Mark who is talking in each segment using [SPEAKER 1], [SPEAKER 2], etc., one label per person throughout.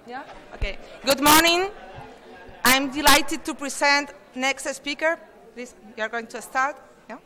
[SPEAKER 1] Yeah? Okay. Good morning. I'm delighted to present next speaker. Please, you are going to start. Yeah?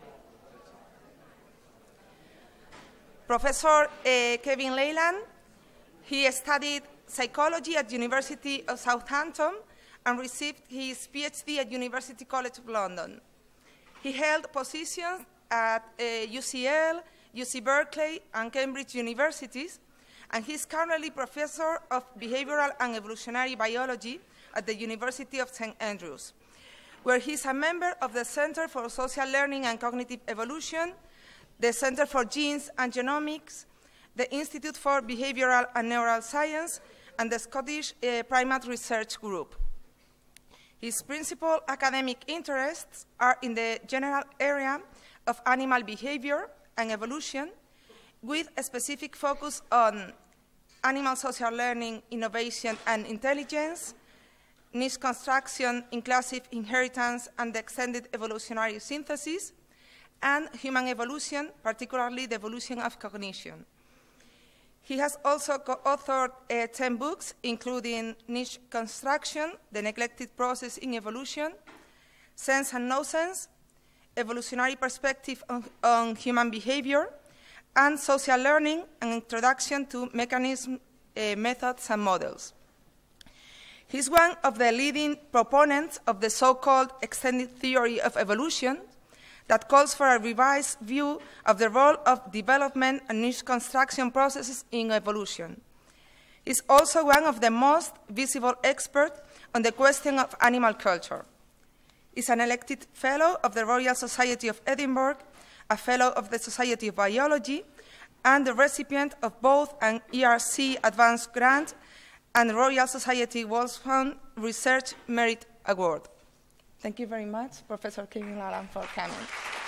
[SPEAKER 1] Professor Kevin Leyland. He studied psychology at University of Southampton and received his PhD at University College London. He held positions at UCL, UC Berkeley, and Cambridge universities, and he's currently Professor of Behavioral and Evolutionary Biology at the University of St. Andrews, where he's a member of the Center for Social Learning and Cognitive Evolution, the Center for Genes and Genomics, the Institute for Behavioral and Neural Science, and the Scottish Primate Research Group. His principal academic interests are in the general area of animal behavior and evolution, with a specific focus on animal social learning, innovation, and intelligence, niche construction, inclusive inheritance, and the extended evolutionary synthesis, and human evolution, particularly the evolution of cognition. He has also co-authored 10 books, including Niche Construction, The Neglected Process in Evolution, Sense and No-Sense, Evolutionary Perspective on Human Behavior, and Social Learning, an Introduction to Mechanisms, Methods, and Models. He's one of the leading proponents of the so-called extended theory of evolution that calls for a revised view of the role of development and niche construction processes in evolution. He's also one of the most visible experts on the question of animal culture. He's an elected Fellow of the Royal Society of Edinburgh, a Fellow of the Society of Biology, and the recipient of both an ERC Advanced Grant and Royal Society Wolfson Research Merit Award. Thank you very much, Professor Kevin Leyland, for coming.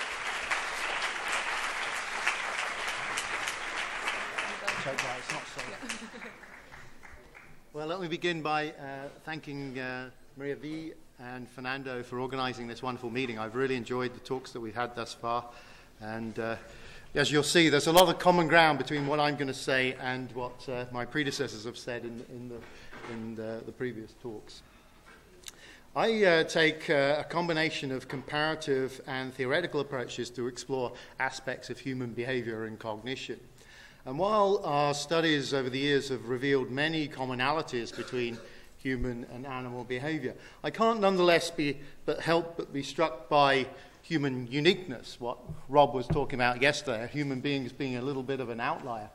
[SPEAKER 2] Well, let me begin by thanking Maria V. and Fernando for organizing this wonderful meeting. I've really enjoyed the talks that we've had thus far. And as you'll see, there's a lot of common ground between what I'm going to say and what my predecessors have said in the previous talks. I take a combination of comparative and theoretical approaches to explore aspects of human behavior and cognition. And while our studies over the years have revealed many commonalities between human and animal behavior, I can't nonetheless help but be struck by human uniqueness, what Rob was talking about yesterday, human beings being a little bit of an outlier.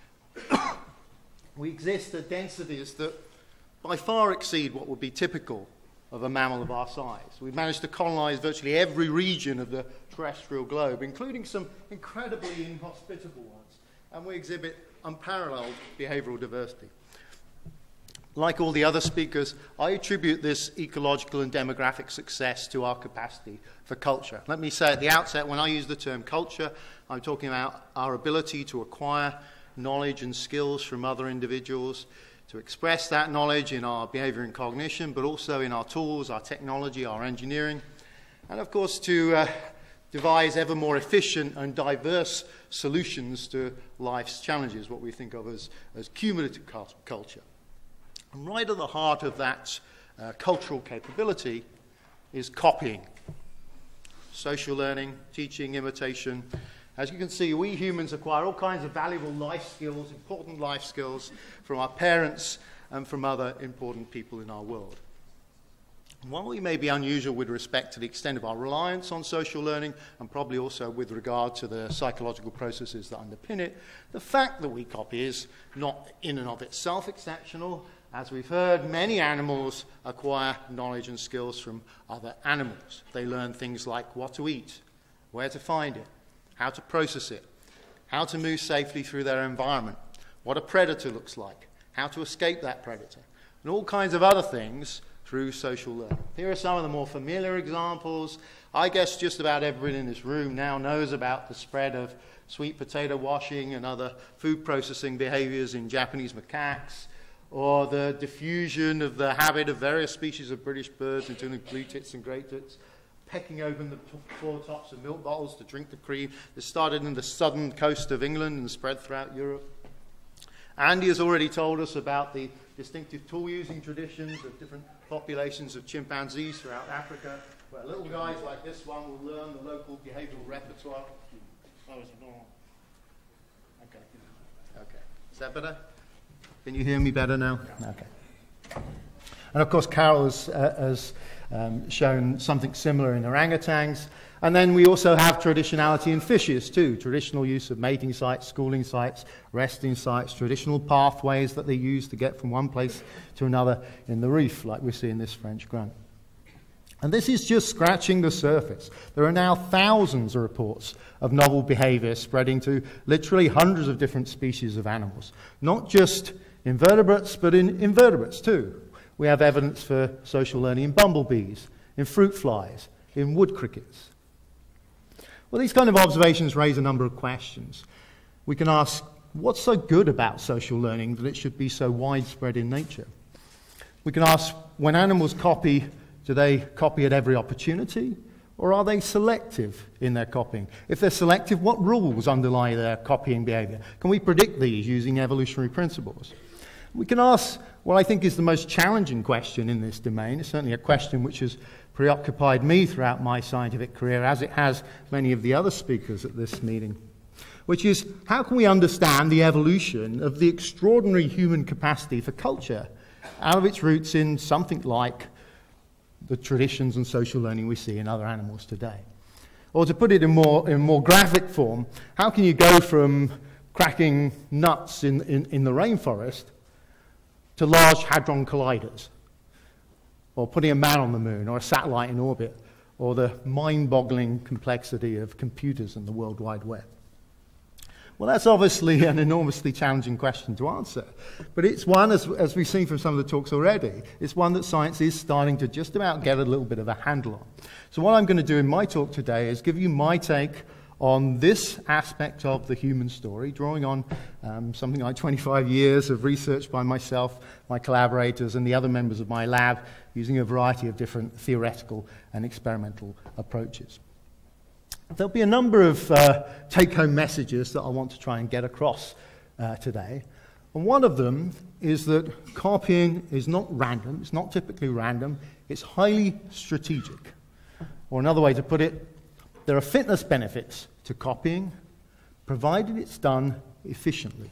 [SPEAKER 2] We exist at densities that by far exceed what would be typical of a mammal of our size. We've managed to colonize virtually every region of the terrestrial globe, including some incredibly inhospitable ones, and we exhibit unparalleled behavioral diversity. Like all the other speakers, I attribute this ecological and demographic success to our capacity for culture. Let me say at the outset, when I use the term culture, I'm talking about our ability to acquire knowledge and skills from other individuals, to express that knowledge in our behavior and cognition, but also in our tools, our technology, our engineering, and of course to devise ever more efficient and diverse solutions to life's challenges, what we think of as cumulative culture. And right at the heart of that cultural capability is copying. Social learning, teaching, imitation. As you can see, we humans acquire all kinds of valuable life skills, important life skills, from our parents and from other important people in our world. While we may be unusual with respect to the extent of our reliance on social learning, and probably also with regard to the psychological processes that underpin it, the fact that we copy is not in and of itself exceptional. As we've heard, many animals acquire knowledge and skills from other animals. They learn things like what to eat, where to find it, how to process it, how to move safely through their environment, what a predator looks like, how to escape that predator, and all kinds of other things through social learning. Here are some of the more familiar examples. I guess just about everyone in this room now knows about the spread of sweet potato washing and other food processing behaviors in Japanese macaques, or the diffusion of the habit of various species of British birds, including blue tits and grey tits, pecking open the floor tops of milk bottles to drink the cream. This started in the southern coast of England and spread throughout Europe. Andy has already told us about the distinctive tool-using traditions of different populations of chimpanzees throughout Africa, where little guys like this one will learn the local behavioral repertoire. Okay. Is that better? Can you hear me better now? Okay. And of course, Carol has shown something similar in orangutans. And then we also have traditionality in fishes too, traditional use of mating sites, schooling sites, resting sites, traditional pathways that they use to get from one place to another in the reef, like we see in this French grunt. And this is just scratching the surface. There are now thousands of reports of novel behavior spreading to literally hundreds of different species of animals, not just invertebrates, but in invertebrates too. We have evidence for social learning in bumblebees, in fruit flies, in wood crickets. Well, these kind of observations raise a number of questions. We can ask, what's so good about social learning that it should be so widespread in nature? We can ask, when animals copy, do they copy at every opportunity, or are they selective in their copying? If they're selective, what rules underlie their copying behavior? Can we predict these using evolutionary principles? We can ask what I think is the most challenging question in this domain. It's certainly a question which has preoccupied me throughout my scientific career, as it has many of the other speakers at this meeting, which is, how can we understand the evolution of the extraordinary human capacity for culture out of its roots in something like the traditions and social learning we see in other animals today? Or to put it in more graphic form, how can you go from cracking nuts in the rainforest to Large Hadron Colliders, or putting a man on the moon, or a satellite in orbit, or the mind-boggling complexity of computers and the World Wide Web? Well, that's obviously an enormously challenging question to answer, but it's one, as we've seen from some of the talks already, it's one that science is starting to just about get a little bit of a handle on. So what I'm going to do in my talk today is give you my take on this aspect of the human story, drawing on something like 25 years of research by myself, my collaborators, and the other members of my lab, using a variety of different theoretical and experimental approaches. There'll be a number of take-home messages that I want to try and get across today. And one of them is that copying is not random, it's not typically random, it's highly strategic. Or another way to put it, there are fitness benefits to copying, provided it's done efficiently.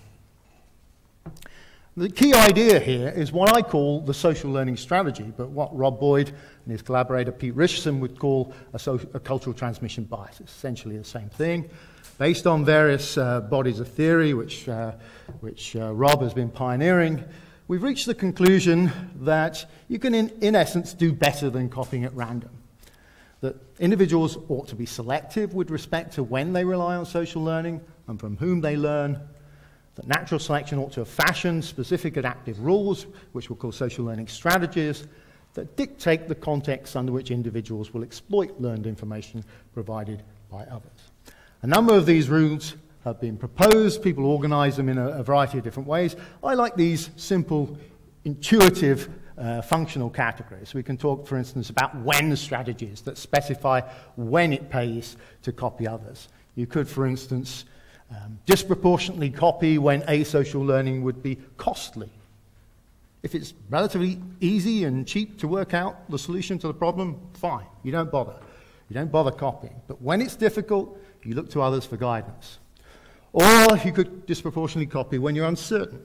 [SPEAKER 2] The key idea here is what I call the social learning strategy, but what Rob Boyd and his collaborator Pete Richardson would call a cultural transmission bias. It's essentially the same thing. Based on various bodies of theory, which Rob has been pioneering, we've reached the conclusion that you can, in essence, do better than copying at random. That individuals ought to be selective with respect to when they rely on social learning and from whom they learn. That natural selection ought to have fashioned specific adaptive rules, which we'll call social learning strategies, that dictate the context under which individuals will exploit learned information provided by others. A number of these rules have been proposed. People organize them in a variety of different ways. I like these simple, intuitive functional categories. We can talk, for instance, about when strategies that specify when it pays to copy others. You could, for instance, disproportionately copy when asocial learning would be costly. If it's relatively easy and cheap to work out the solution to the problem, fine, you don't bother. You don't bother copying. But when it's difficult, you look to others for guidance. Or you could disproportionately copy when you're uncertain.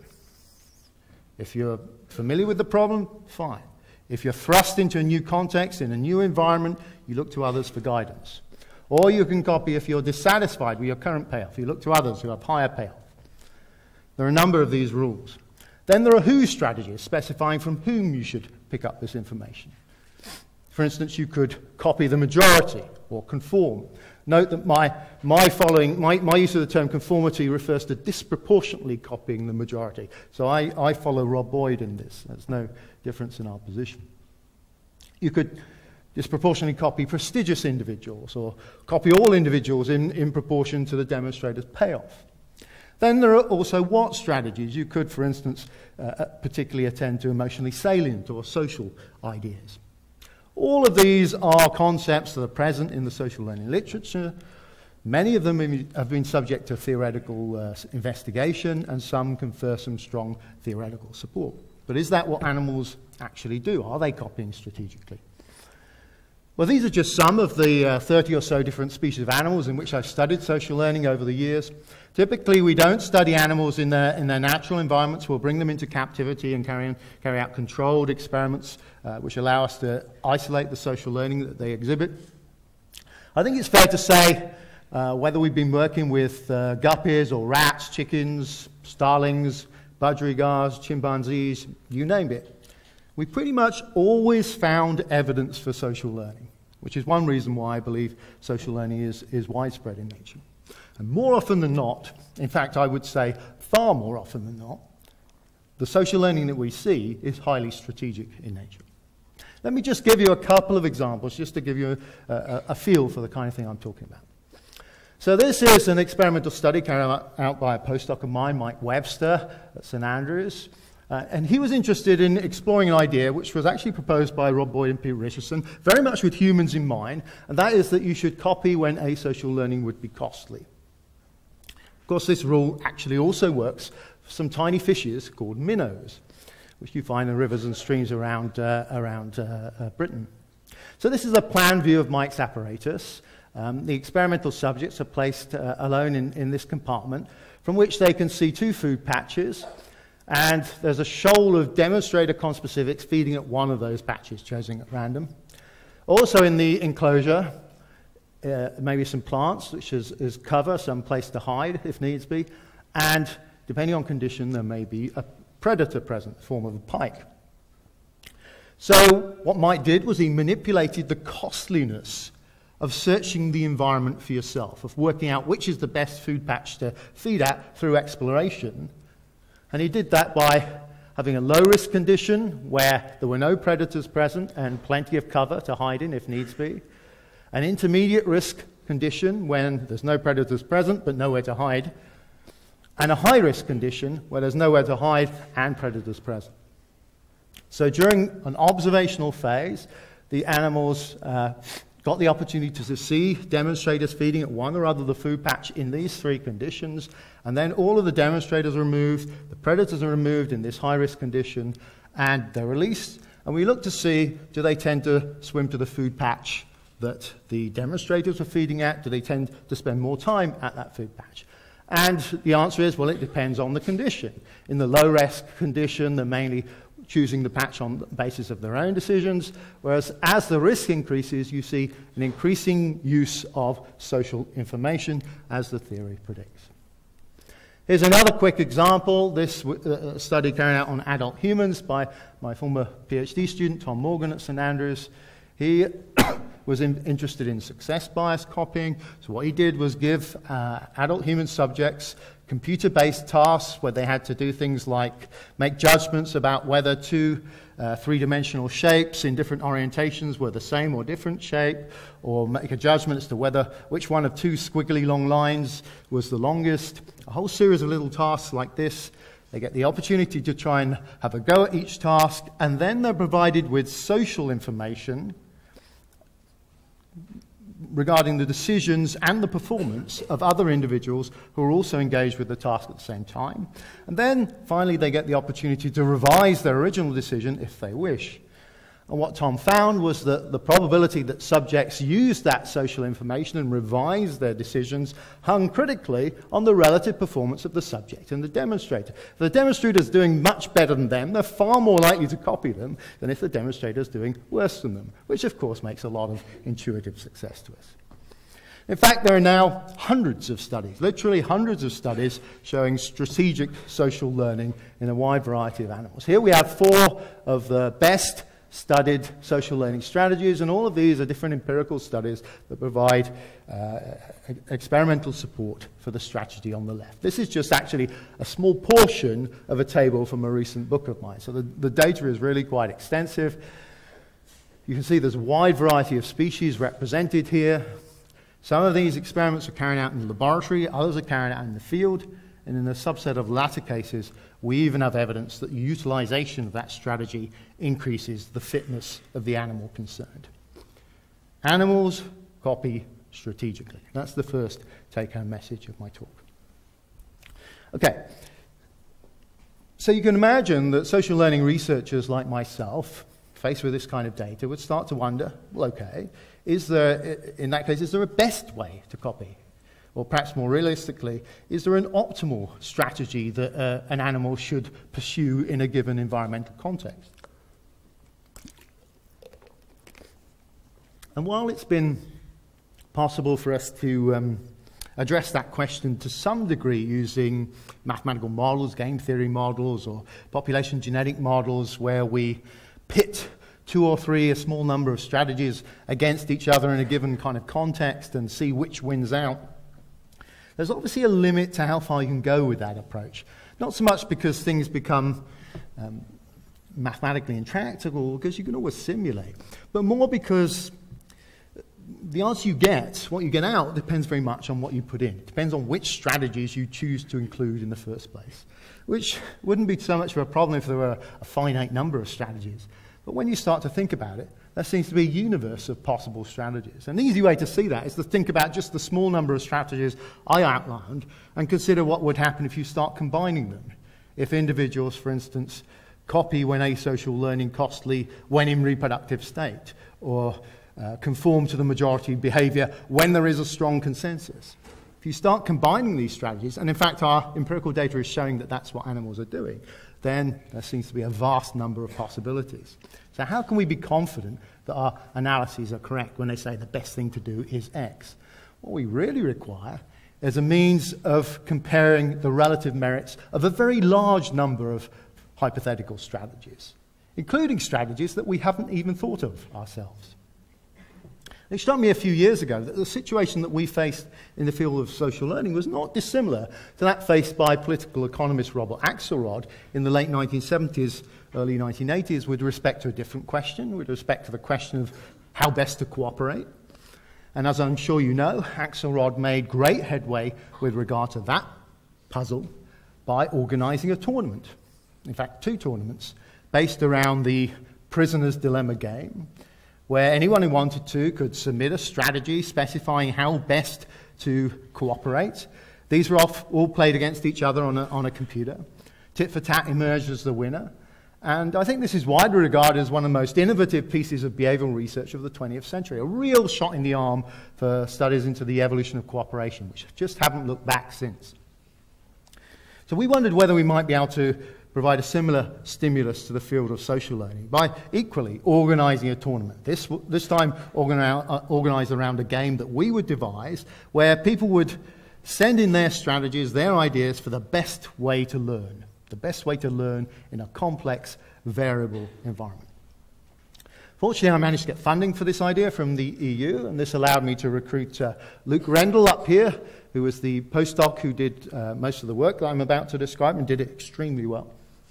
[SPEAKER 2] If you're familiar with the problem, fine. If you're thrust into a new context, in a new environment, you look to others for guidance. Or you can copy if you're dissatisfied with your current payoff. You look to others who have higher payoff. There are a number of these rules. Then there are who strategies, specifying from whom you should pick up this information. For instance, you could copy the majority or conform. Note that my use of the term conformity refers to disproportionately copying the majority. So I follow Rob Boyd in this. There's no difference in our position. You could disproportionately copy prestigious individuals or copy all individuals in proportion to the demonstrator's payoff. Then there are also what strategies. You could, for instance, particularly attend to emotionally salient or social ideas. All of these are concepts that are present in the social learning literature. Many of them have been subject to theoretical investigation, and some confer some strong theoretical support. But is that what animals actually do? Are they copying strategically? Well, these are just some of the 30 or so different species of animals in which I've studied social learning over the years. Typically, we don't study animals in their natural environments. We'll bring them into captivity and carry out controlled experiments which allow us to isolate the social learning that they exhibit. I think it's fair to say, whether we've been working with guppies or rats, chickens, starlings, budgerigars, chimpanzees, you name it, we pretty much always found evidence for social learning, which is one reason why I believe social learning is widespread in nature. And more often than not, in fact I would say far more often than not, the social learning that we see is highly strategic in nature. Let me just give you a couple of examples just to give you a feel for the kind of thing I'm talking about. So this is an experimental study carried out by a postdoc of mine, Mike Webster, at St Andrews. And he was interested in exploring an idea which was actually proposed by Rob Boyd and Peter Richardson, very much with humans in mind, and that is that you should copy when asocial learning would be costly. Of course, this rule actually also works for some tiny fishes called minnows, which you find in rivers and streams around Britain. So this is a plan view of Mike's apparatus. The experimental subjects are placed alone in this compartment, from which they can see two food patches, and there's a shoal of demonstrator conspecifics feeding at one of those patches, chosen at random. Also in the enclosure, maybe some plants, which is cover, some place to hide if needs be, and depending on condition, there may be a predator present in the form of a pike. So what Mike did was he manipulated the costliness of searching the environment for yourself, of working out which is the best food patch to feed at through exploration. And he did that by having a low-risk condition where there were no predators present and plenty of cover to hide in if needs be. An intermediate risk condition when there's no predators present but nowhere to hide. And a high-risk condition where there's nowhere to hide and predators present. So during an observational phase, the animals got the opportunity to see demonstrators feeding at one or other of the food patch in these three conditions, and then all of the demonstrators are removed, the predators are removed in this high-risk condition, and they're released. And we look to see, do they tend to swim to the food patch that the demonstrators are feeding at? Do they tend to spend more time at that food patch? And the answer is, well, it depends on the condition. In the low-risk condition, they're mainly choosing the patch on the basis of their own decisions, whereas as the risk increases, you see an increasing use of social information, as the theory predicts. Here's another quick example. This study carried out on adult humans by my former PhD student, Tom Morgan at St Andrews. He was interested in success bias copying. So what he did was give adult human subjects computer-based tasks where they had to do things like make judgments about whether two three-dimensional shapes in different orientations were the same or different shape, or make a judgment as to which one of two squiggly long lines was the longest. A whole series of little tasks like this. They get the opportunity to try and have a go at each task, and then they're provided with social information regarding the decisions and the performance of other individuals who are also engaged with the task at the same time. And then, finally, they get the opportunity to revise their original decision if they wish. And what Tom found was that the probability that subjects use that social information and revise their decisions hung critically on the relative performance of the subject and the demonstrator. If the demonstrator is doing much better than them, they're far more likely to copy them than if the demonstrator is doing worse than them, which of course makes a lot of intuitive success to us. In fact, there are now hundreds of studies, literally hundreds of studies, showing strategic social learning in a wide variety of animals. Here we have 4 of the best studied social learning strategies, and all of these are different empirical studies that provide experimental support for the strategy on the left. This is just actually a small portion of a table from a recent book of mine, so the data is really quite extensive. You can see there's a wide variety of species represented here. Some of these experiments are carried out in the laboratory, others are carried out in the field, and in a subset of latter cases, we even have evidence that the utilization of that strategy increases the fitness of the animal concerned. Animals copy strategically. That's the first take-home message of my talk. Okay. So you can imagine that social learning researchers like myself, faced with this kind of data, would start to wonder, well, okay, in that case, is there a best way to copy? Or perhaps more realistically, is there an optimal strategy that an animal should pursue in a given environmental context? And while it's been possible for us to address that question to some degree using mathematical models, game theory models, or population genetic models where we pit two or three, a small number of strategies against each other in a given kind of context and see which wins out. There's obviously a limit to how far you can go with that approach. Not so much because things become mathematically intractable, because you can always simulate, but more because the answer you get, what you get out, depends very much on what you put in. It depends on which strategies you choose to include in the first place, which wouldn't be so much of a problem if there were a finite number of strategies. But when you start to think about it, there seems to be a universe of possible strategies. An easy way to see that is to think about just the small number of strategies I outlined and consider what would happen if you start combining them. If individuals, for instance, copy when asocial learning costly when in reproductive state, or conform to the majority behavior when there is a strong consensus. If you start combining these strategies, and in fact our empirical data is showing that that's what animals are doing, then there seems to be a vast number of possibilities. So how can we be confident that our analyses are correct when they say the best thing to do is X? What we really require is a means of comparing the relative merits of a very large number of hypothetical strategies, including strategies that we haven't even thought of ourselves. It struck me a few years ago that the situation that we faced in the field of social learning was not dissimilar to that faced by political economist Robert Axelrod in the late 1970s, early 1980s, with respect to a different question, with respect to the question of how best to cooperate. And as I'm sure you know, Axelrod made great headway with regard to that puzzle by organizing a tournament, in fact 2 tournaments, based around the Prisoner's Dilemma game, where anyone who wanted to could submit a strategy specifying how best to cooperate. These were all played against each other on a computer. Tit for tat emerged as the winner. And I think this is widely regarded as one of the most innovative pieces of behavioral research of the 20th century, a real shot in the arm for studies into the evolution of cooperation, which just haven't looked back since. So we wondered whether we might be able to provide a similar stimulus to the field of social learning by equally organizing a tournament. This time organized around a game that we would devise, where people would send in their strategies, their ideas for the best way to learn in a complex, variable environment. Fortunately, I managed to get funding for this idea from the EU, and this allowed me to recruit Luke Rendell up here, who was the postdoc who did most of the work that I'm about to describe and did it extremely well.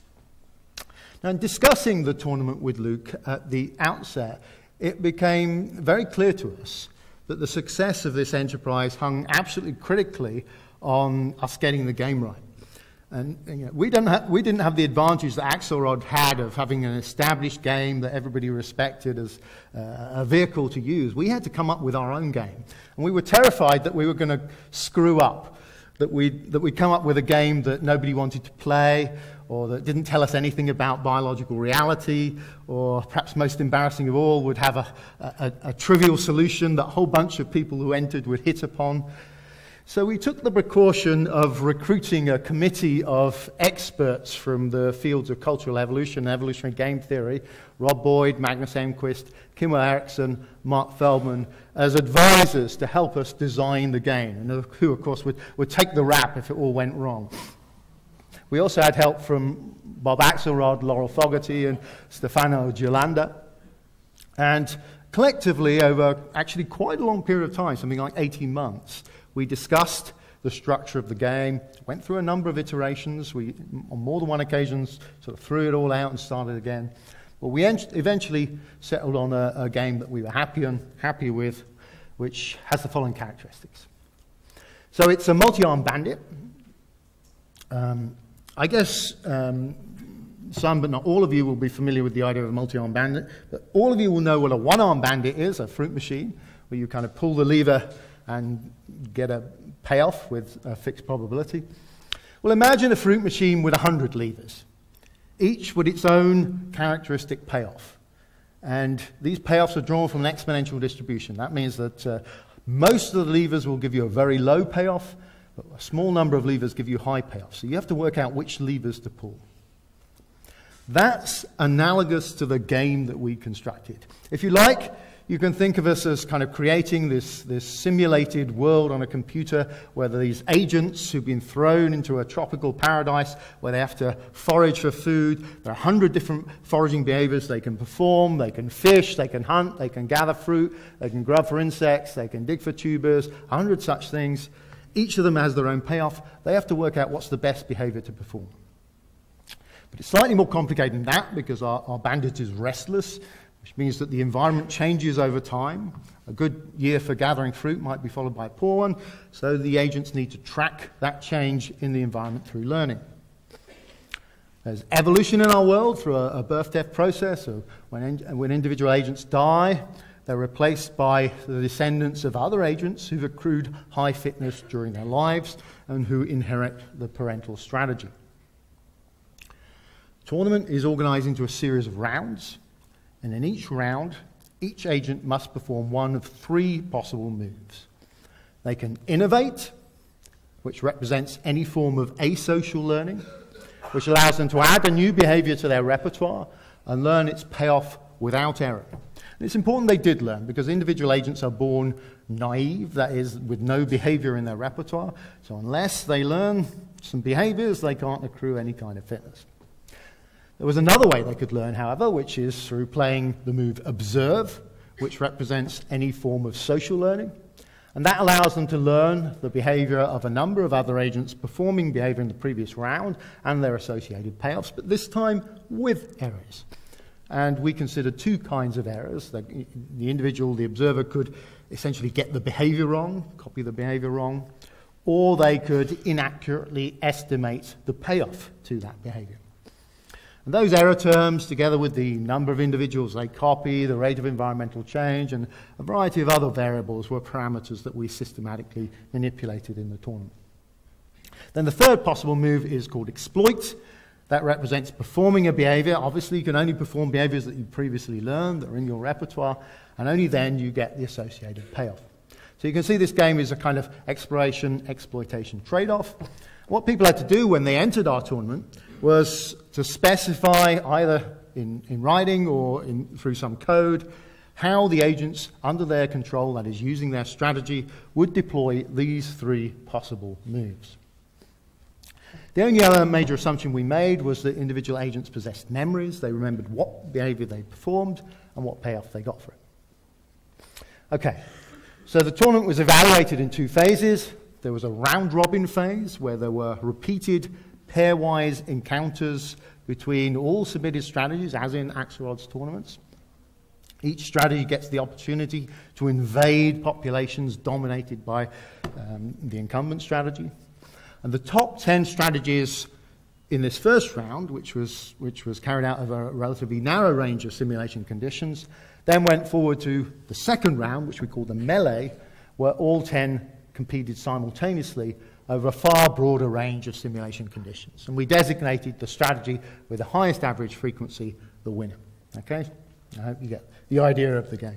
[SPEAKER 2] Now, in discussing the tournament with Luke at the outset, it became very clear to us that the success of this enterprise hung absolutely critically on us getting the game right. And you know, we didn't have the advantage that Axelrod had of having an established game that everybody respected as a vehicle to use. We had to come up with our own game. And we were terrified that we were going to screw up, that we'd come up with a game that nobody wanted to play, or that didn't tell us anything about biological reality, or perhaps most embarrassing of all, would have a trivial solution that a whole bunch of people who entered would hit upon. So we took the precaution of recruiting a committee of experts from the fields of cultural evolution and evolutionary game theory, Rob Boyd, Magnus Enquist, Kimmo Eriksson, Mark Feldman, as advisors to help us design the game, and who, of course, would take the rap if it all went wrong. We also had help from Bob Axelrod, Laurel Fogarty, and Stefano Giolanda. And collectively, over actually quite a long period of time, something like 18 months, we discussed the structure of the game, went through a number of iterations. We, on more than one occasion, sort of threw it all out and started again. But we eventually settled on a game that we were happy with, which has the following characteristics. So it's a multi-armed bandit. I guess some, but not all of you, will be familiar with the idea of a multi-armed bandit. But all of you will know what a one-armed bandit is, a fruit machine, where you kind of pull the lever and get a payoff with a fixed probability. Well, imagine a fruit machine with 100 levers. each with its own characteristic payoff. And these payoffs are drawn from an exponential distribution. That means that most of the levers will give you a very low payoff, but a small number of levers give you high payoffs. So you have to work out which levers to pull. That's analogous to the game that we constructed. If you like, you can think of us as kind of creating this simulated world on a computer where these agents who've been thrown into a tropical paradise where they have to forage for food. There are 100 different foraging behaviors they can perform. They can fish, they can hunt, they can gather fruit, they can grub for insects, they can dig for tubers, 100 such things. Each of them has their own payoff. They have to work out what's the best behavior to perform. But it's slightly more complicated than that because our bandit is restless, which means that the environment changes over time. A good year for gathering fruit might be followed by a poor one, so the agents need to track that change in the environment through learning. There's evolution in our world through a birth-death process. So when individual agents die, they're replaced by the descendants of other agents who've accrued high fitness during their lives and who inherit the parental strategy. Tournament is organized into a series of rounds, and in each round, each agent must perform one of 3 possible moves. They can innovate, which represents any form of asocial learning, which allows them to add a new behavior to their repertoire and learn its payoff without error. And it's important they did learn, because individual agents are born naive, that is, with no behavior in their repertoire. So unless they learn some behaviors, they can't accrue any kind of fitness. There was another way they could learn, however, which is through playing the move observe, which represents any form of social learning. And that allows them to learn the behavior of a number of other agents performing behavior in the previous round and their associated payoffs, but this time with errors. And we consider 2 kinds of errors. The individual, the observer, could essentially get the behavior wrong, copy the behavior wrong, or they could inaccurately estimate the payoff to that behavior. And those error terms, together with the number of individuals they copy, the rate of environmental change, and a variety of other variables, were parameters that we systematically manipulated in the tournament. Then the third possible move is called exploit. That represents performing a behavior. Obviously, you can only perform behaviors that you previously learned, that are in your repertoire, and only then you get the associated payoff. So you can see this game is a kind of exploration-exploitation trade-off. What people had to do when they entered our tournament was to specify, either in writing or through some code, how the agents under their control, that is using their strategy, would deploy these 3 possible moves. The only other major assumption we made was that individual agents possessed memories. They remembered what behavior they performed and what payoff they got for it. Okay, so the tournament was evaluated in 2 phases. There was a round-robin phase where there were repeated pairwise encounters between all submitted strategies, as in Axelrod's tournaments. Each strategy gets the opportunity to invade populations dominated by the incumbent strategy. And the top 10 strategies in this first round, which was carried out over a relatively narrow range of simulation conditions, then went forward to the second round, which we call the melee, where all 10 competed simultaneously over a far broader range of simulation conditions. And we designated the strategy with the highest average frequency the winner. Okay? I hope you get the idea of the game.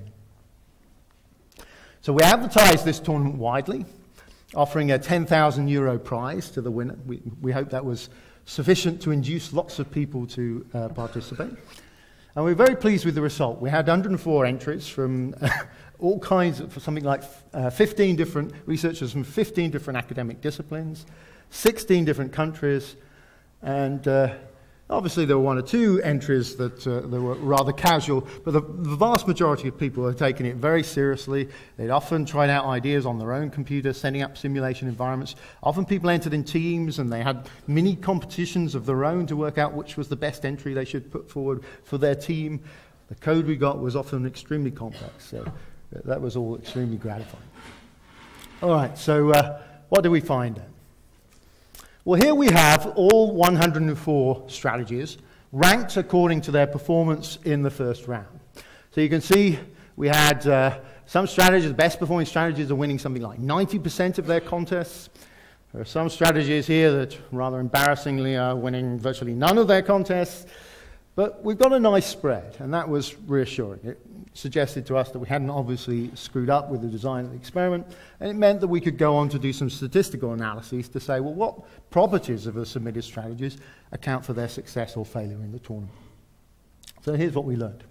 [SPEAKER 2] So we advertised this tournament widely, offering a €10,000 prize to the winner. We hope that was sufficient to induce lots of people to participate. And we're very pleased with the result. We had 104 entries from all kinds of, something like 15 different researchers from 15 different academic disciplines, 16 different countries, and obviously there were 1 or 2 entries that were rather casual, but the vast majority of people had taken it very seriously. They'd often tried out ideas on their own computer, setting up simulation environments. Often people entered in teams and they had mini competitions of their own to work out which was the best entry they should put forward for their team. The code we got was often extremely complex, so that was all extremely gratifying. All right, so what do we find then? Well, here we have all 104 strategies ranked according to their performance in the first round. So you can see we had some strategies, the best performing strategies are winning something like 90% of their contests. There are some strategies here that rather embarrassingly are winning virtually none of their contests, but we've got a nice spread, and that was reassuring. It suggested to us that we hadn't obviously screwed up with the design of the experiment, and it meant that we could go on to do some statistical analyses to say, well, what properties of the submitted strategies account for their success or failure in the tournament? So here's what we learned.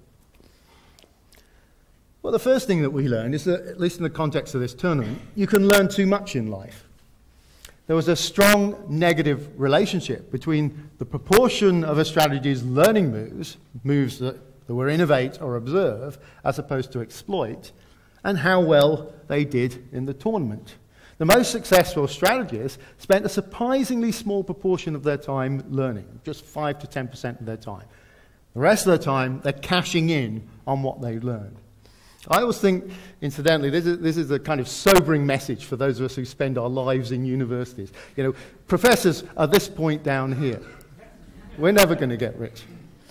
[SPEAKER 2] Well, the first thing that we learned is that, at least in the context of this tournament, you can learn too much in life. There was a strong negative relationship between the proportion of a strategy's learning moves that were innovate or observe, as opposed to exploit, and how well they did in the tournament. The most successful strategists spent a surprisingly small proportion of their time learning, just 5 to 10% of their time. The rest of the time, they're cashing in on what they learned. I always think, incidentally, this is a kind of sobering message for those of us who spend our lives in universities. You know, professors are this point down here. We're never going to get rich.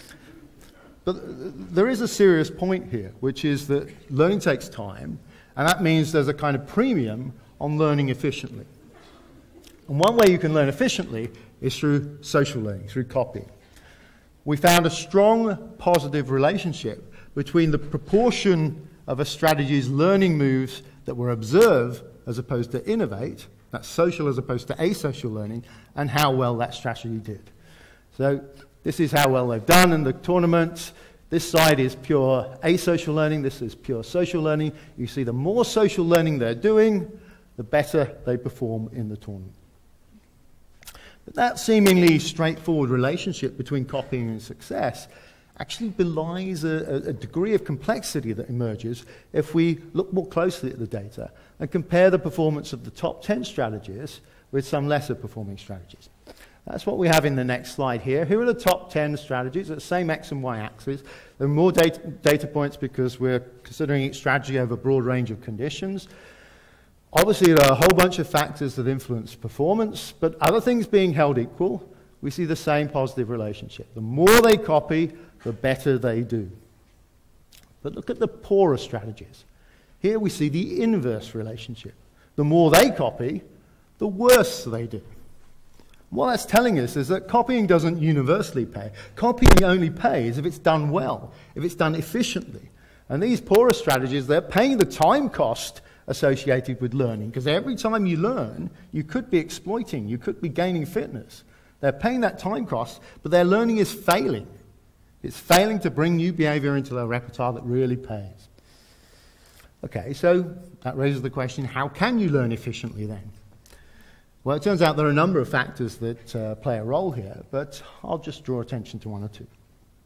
[SPEAKER 2] But there is a serious point here, which is that learning takes time, and that means there's a kind of premium on learning efficiently. And one way you can learn efficiently is through social learning, through copying. We found a strong positive relationship between the proportion of a strategy's learning moves that were observe as opposed to innovate, that's social as opposed to asocial learning, and how well that strategy did. So this is how well they've done in the tournament. This side is pure asocial learning, this is pure social learning. You see the more social learning they're doing, the better they perform in the tournament. But that seemingly straightforward relationship between copying and success actually belies a degree of complexity that emerges if we look more closely at the data and compare the performance of the top 10 strategies with some lesser performing strategies. That's what we have in the next slide here. Here are the top 10 strategies at the same X and Y axis. There are more data points because we're considering each strategy over a broad range of conditions. Obviously, there are a whole bunch of factors that influence performance, but other things being held equal, we see the same positive relationship. The more they copy, the better they do. But look at the poorer strategies. Here we see the inverse relationship. The more they copy, the worse they do. What that's telling us is that copying doesn't universally pay. Copying only pays if it's done well, if it's done efficiently. And these poorer strategies, they're paying the time cost associated with learning, because every time you learn, you could be exploiting, you could be gaining fitness. They're paying that time cost, but their learning is failing. It's failing to bring new behavior into their repertoire that really pays. Okay, so that raises the question, how can you learn efficiently then? Well, it turns out there are a number of factors that play a role here, but I'll just draw attention to one or two.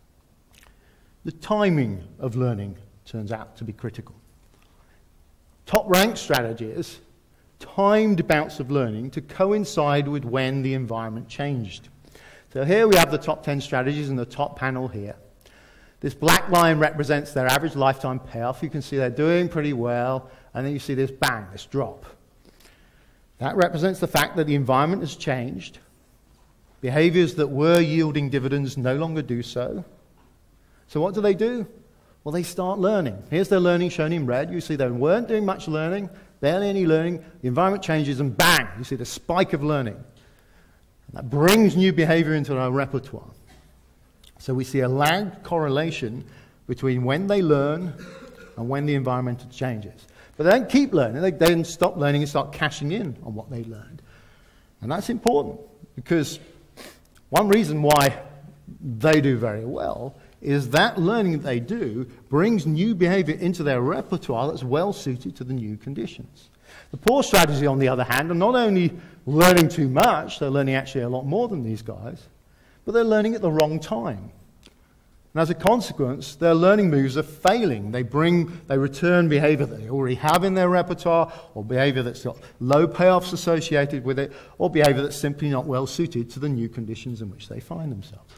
[SPEAKER 2] The timing of learning turns out to be critical. Top-ranked strategies timed bouts of learning to coincide with when the environment changed. So here we have the top 10 strategies in the top panel here. This black line represents their average lifetime payoff. You can see they're doing pretty well, and then you see this bang, this drop. That represents the fact that the environment has changed. Behaviors that were yielding dividends no longer do so. So what do? Well, they start learning. Here's their learning shown in red. You see they weren't doing much learning, barely any learning. The environment changes and bang, you see the spike of learning. And that brings new behavior into our repertoire. So we see a lagged correlation between when they learn and when the environment changes. But they don't keep learning. They then stop learning and start cashing in on what they learned. And that's important because one reason why they do very well is that learning that they do brings new behavior into their repertoire that's well suited to the new conditions. The poor strategy, on the other hand, are not only learning too much, they're learning actually a lot more than these guys, but they're learning at the wrong time. And as a consequence, their learning moves are failing. They return behavior that they already have in their repertoire, or behavior that's got low payoffs associated with it, or behavior that's simply not well suited to the new conditions in which they find themselves.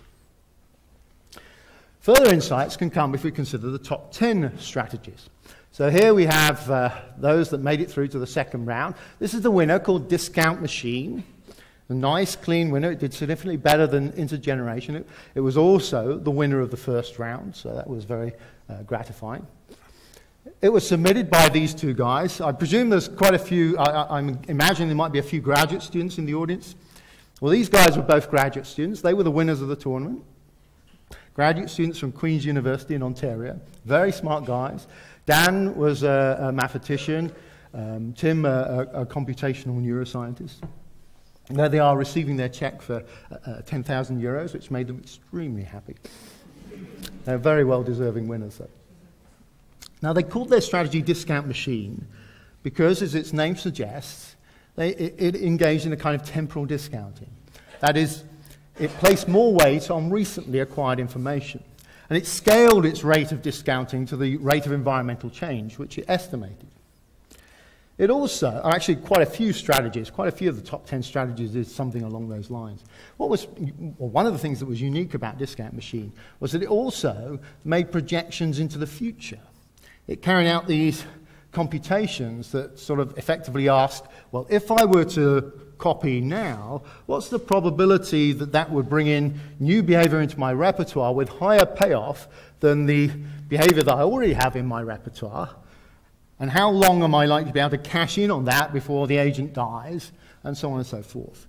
[SPEAKER 2] Further insights can come if we consider the top 10 strategies. So here we have those that made it through to the second round. This is the winner called Discount Machine. A nice, clean winner. It did significantly better than Intergeneration. It was also the winner of the first round, so that was very gratifying. It was submitted by these two guys. I presume there's quite a few, I'm imagining there might be a few graduate students in the audience. Well, these guys were both graduate students. They were the winners of the tournament. Graduate students from Queen's University in Ontario. Very smart guys. Dan was a mathematician. Tim, a computational neuroscientist. And there they are receiving their check for 10,000 euros, which made them extremely happy. They're very well-deserving winners, though. Now, they called their strategy Discount Machine because, as its name suggests, it engaged in a kind of temporal discounting. That is, it placed more weight on recently acquired information. And it scaled its rate of discounting to the rate of environmental change, which it estimated. It also, actually quite a few strategies, quite a few of the top 10 strategies did something along those lines. One of the things that was unique about Discount Machine was that it also made projections into the future. It carried out these computations that sort of effectively asked, well, if I were to copy now, what's the probability that that would bring in new behavior into my repertoire with higher payoff than the behavior that I already have in my repertoire? And how long am I likely to be able to cash in on that before the agent dies, and so on and so forth.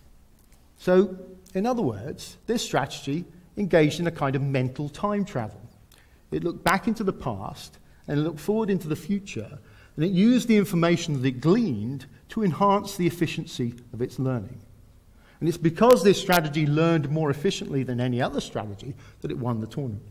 [SPEAKER 2] So, in other words, this strategy engaged in a kind of mental time travel. It looked back into the past and it looked forward into the future, and it used the information that it gleaned to enhance the efficiency of its learning. And it's because this strategy learned more efficiently than any other strategy that it won the tournament.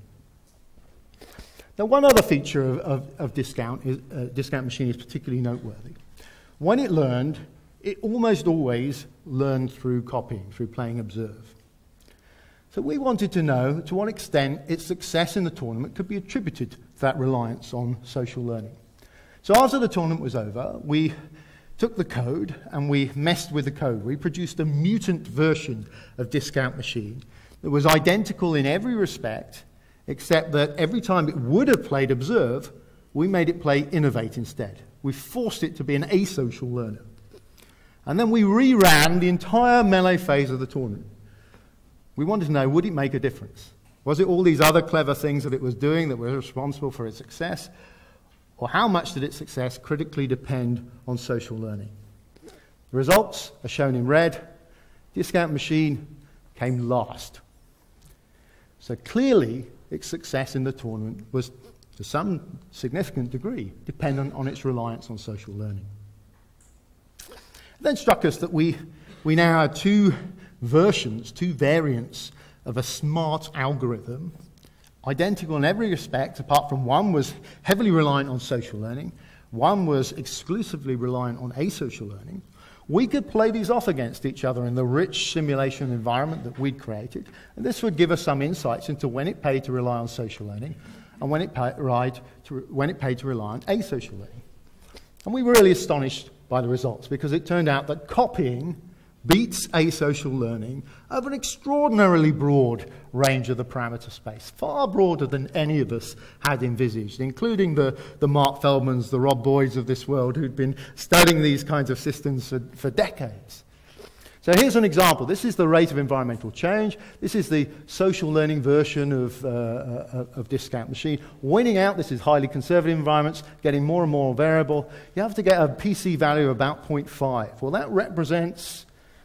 [SPEAKER 2] Now, one other feature of Discount Machine is particularly noteworthy. When it learned, it almost always learned through copying, through playing observe. So we wanted to know to what extent its success in the tournament could be attributed to that reliance on social learning. So after the tournament was over, we took the code and we messed with the code. We produced a mutant version of Discount Machine that was identical in every respect, except that every time it would have played observe, we made it play innovate instead. We forced it to be an asocial learner. And then we reran the entire melee phase of the tournament. We wanted to know, would it make a difference? Was it all these other clever things that it was doing that were responsible for its success? Or how much did its success critically depend on social learning? The results are shown in red. Discount Machine came last. So clearly, its success in the tournament was, to some significant degree, dependent on its reliance on social learning. It then struck us that we now had two versions, two variants of a smart algorithm, identical in every respect, apart from one was heavily reliant on social learning, one was exclusively reliant on asocial learning. We could play these off against each other in the rich simulation environment that we'd created, and this would give us some insights into when it paid to rely on social learning and when it paid to rely on asocial learning. And we were really astonished by the results, because it turned out that copying beats asocial learning over an extraordinarily broad range of the parameter space, far broader than any of us had envisaged, including the Mark Feldmans, the Rob Boyds of this world, who'd been studying these kinds of systems for decades. So here's an example. This is the rate of environmental change. This is the social learning version of Discount Machine. Winning out, this is highly conservative environments, getting more and more variable. You have to get a PC value of about 0.5. Well, that represents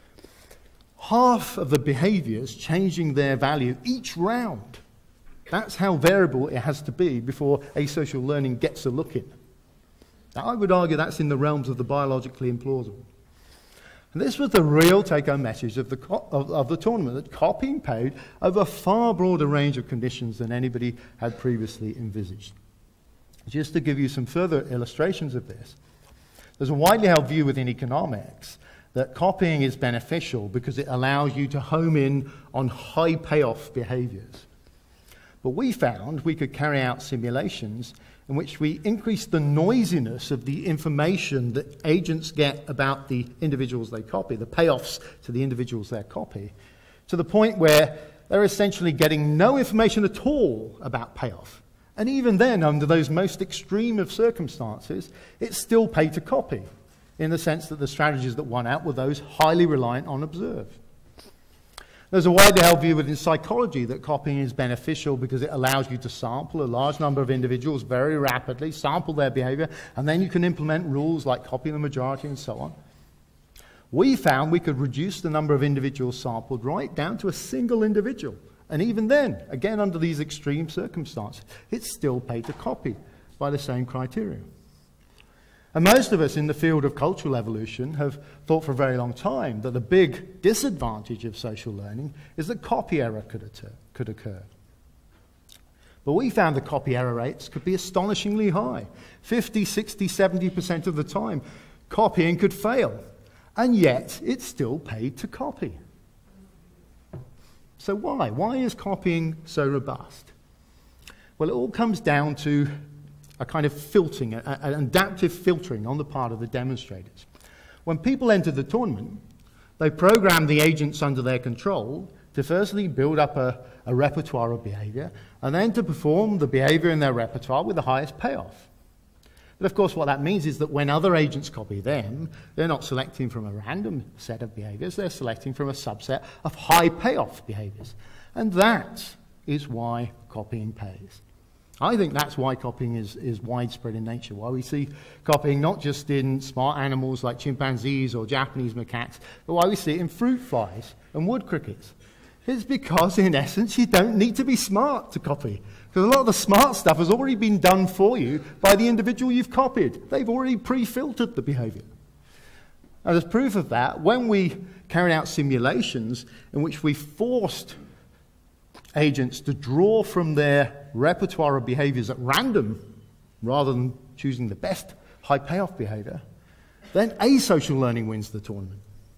[SPEAKER 2] half of the behaviors changing their value each round. That's how variable it has to be before asocial learning gets a look in. Now, I would argue that's in the realms of the biologically implausible. And this was the real take-home message of the tournament, that copying paid over a far broader range of conditions than anybody had previously envisaged. Just to give you some further illustrations of this, there's a widely held view within economics that copying is beneficial because it allows you to home in on high payoff behaviors. But we found we could carry out simulations in which we increased the noisiness of the information that agents get about the individuals they copy, the payoffs to the individuals they copy, to the point where they're essentially getting no information at all about payoff. And even then, under those most extreme of circumstances, it's still paid to copy, in the sense that the strategies that won out were those highly reliant on observe. There's a widely held view within psychology that copying is beneficial because it allows you to sample a large number of individuals very rapidly, sample their behavior, and then you can implement rules like copy the majority and so on. We found we could reduce the number of individuals sampled right down to a single individual. And even then, again under these extreme circumstances, it's still paid to copy by the same criteria. And most of us in the field of cultural evolution have thought for a very long time that the big disadvantage of social learning is that copy error could occur. But we found the copy error rates could be astonishingly high. 50, 60, 70% of the time, copying could fail. And yet, it's still paid to copy. So why? Why is copying so robust? Well, it all comes down to a kind of filtering, an adaptive filtering on the part of the demonstrators. When people enter the tournament, they program the agents under their control to firstly build up a repertoire of behavior, and then to perform the behavior in their repertoire with the highest payoff. But of course what that means is that when other agents copy them, they're not selecting from a random set of behaviors, they're selecting from a subset of high payoff behaviors. And that is why copying pays. I think that's why copying is widespread in nature, why we see copying not just in smart animals like chimpanzees or Japanese macaques, but why we see it in fruit flies and wood crickets. It's because, in essence, you don't need to be smart to copy. Because a lot of the smart stuff has already been done for you by the individual you've copied. They've already pre-filtered the behavior. And as proof of that, when we carried out simulations in which we forced agents to draw from their repertoire of behaviors at random, rather than choosing the best high payoff behavior, then asocial learning wins the tournament.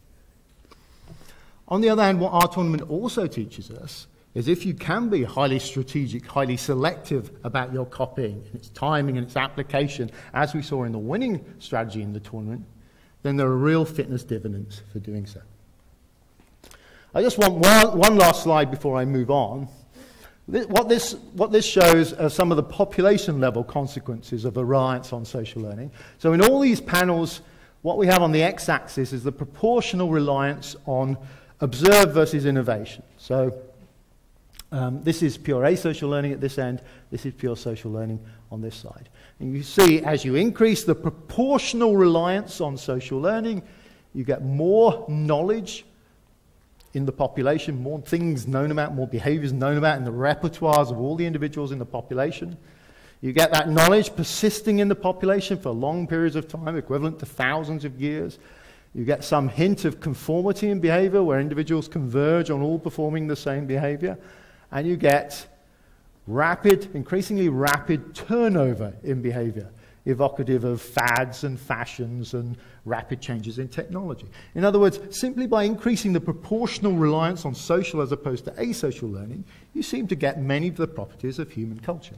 [SPEAKER 2] On the other hand, what our tournament also teaches us is if you can be highly strategic, highly selective about your copying and its timing and its application, as we saw in the winning strategy in the tournament, then there are real fitness dividends for doing so. I just want one last slide before I move on. What this shows are some of the population level consequences of a reliance on social learning. So in all these panels, what we have on the x-axis is the proportional reliance on observe versus innovation. So this is pure asocial learning at this end, this is pure social learning on this side. And you see as you increase the proportional reliance on social learning, you get more knowledge in the population, more things known about, more behaviors known about in the repertoires of all the individuals in the population. You get that knowledge persisting in the population for long periods of time, equivalent to thousands of years. You get some hint of conformity in behavior where individuals converge on all performing the same behavior. And you get rapid, increasingly rapid turnover in behavior, evocative of fads and fashions and rapid changes in technology. In other words, simply by increasing the proportional reliance on social as opposed to asocial learning, you seem to get many of the properties of human culture.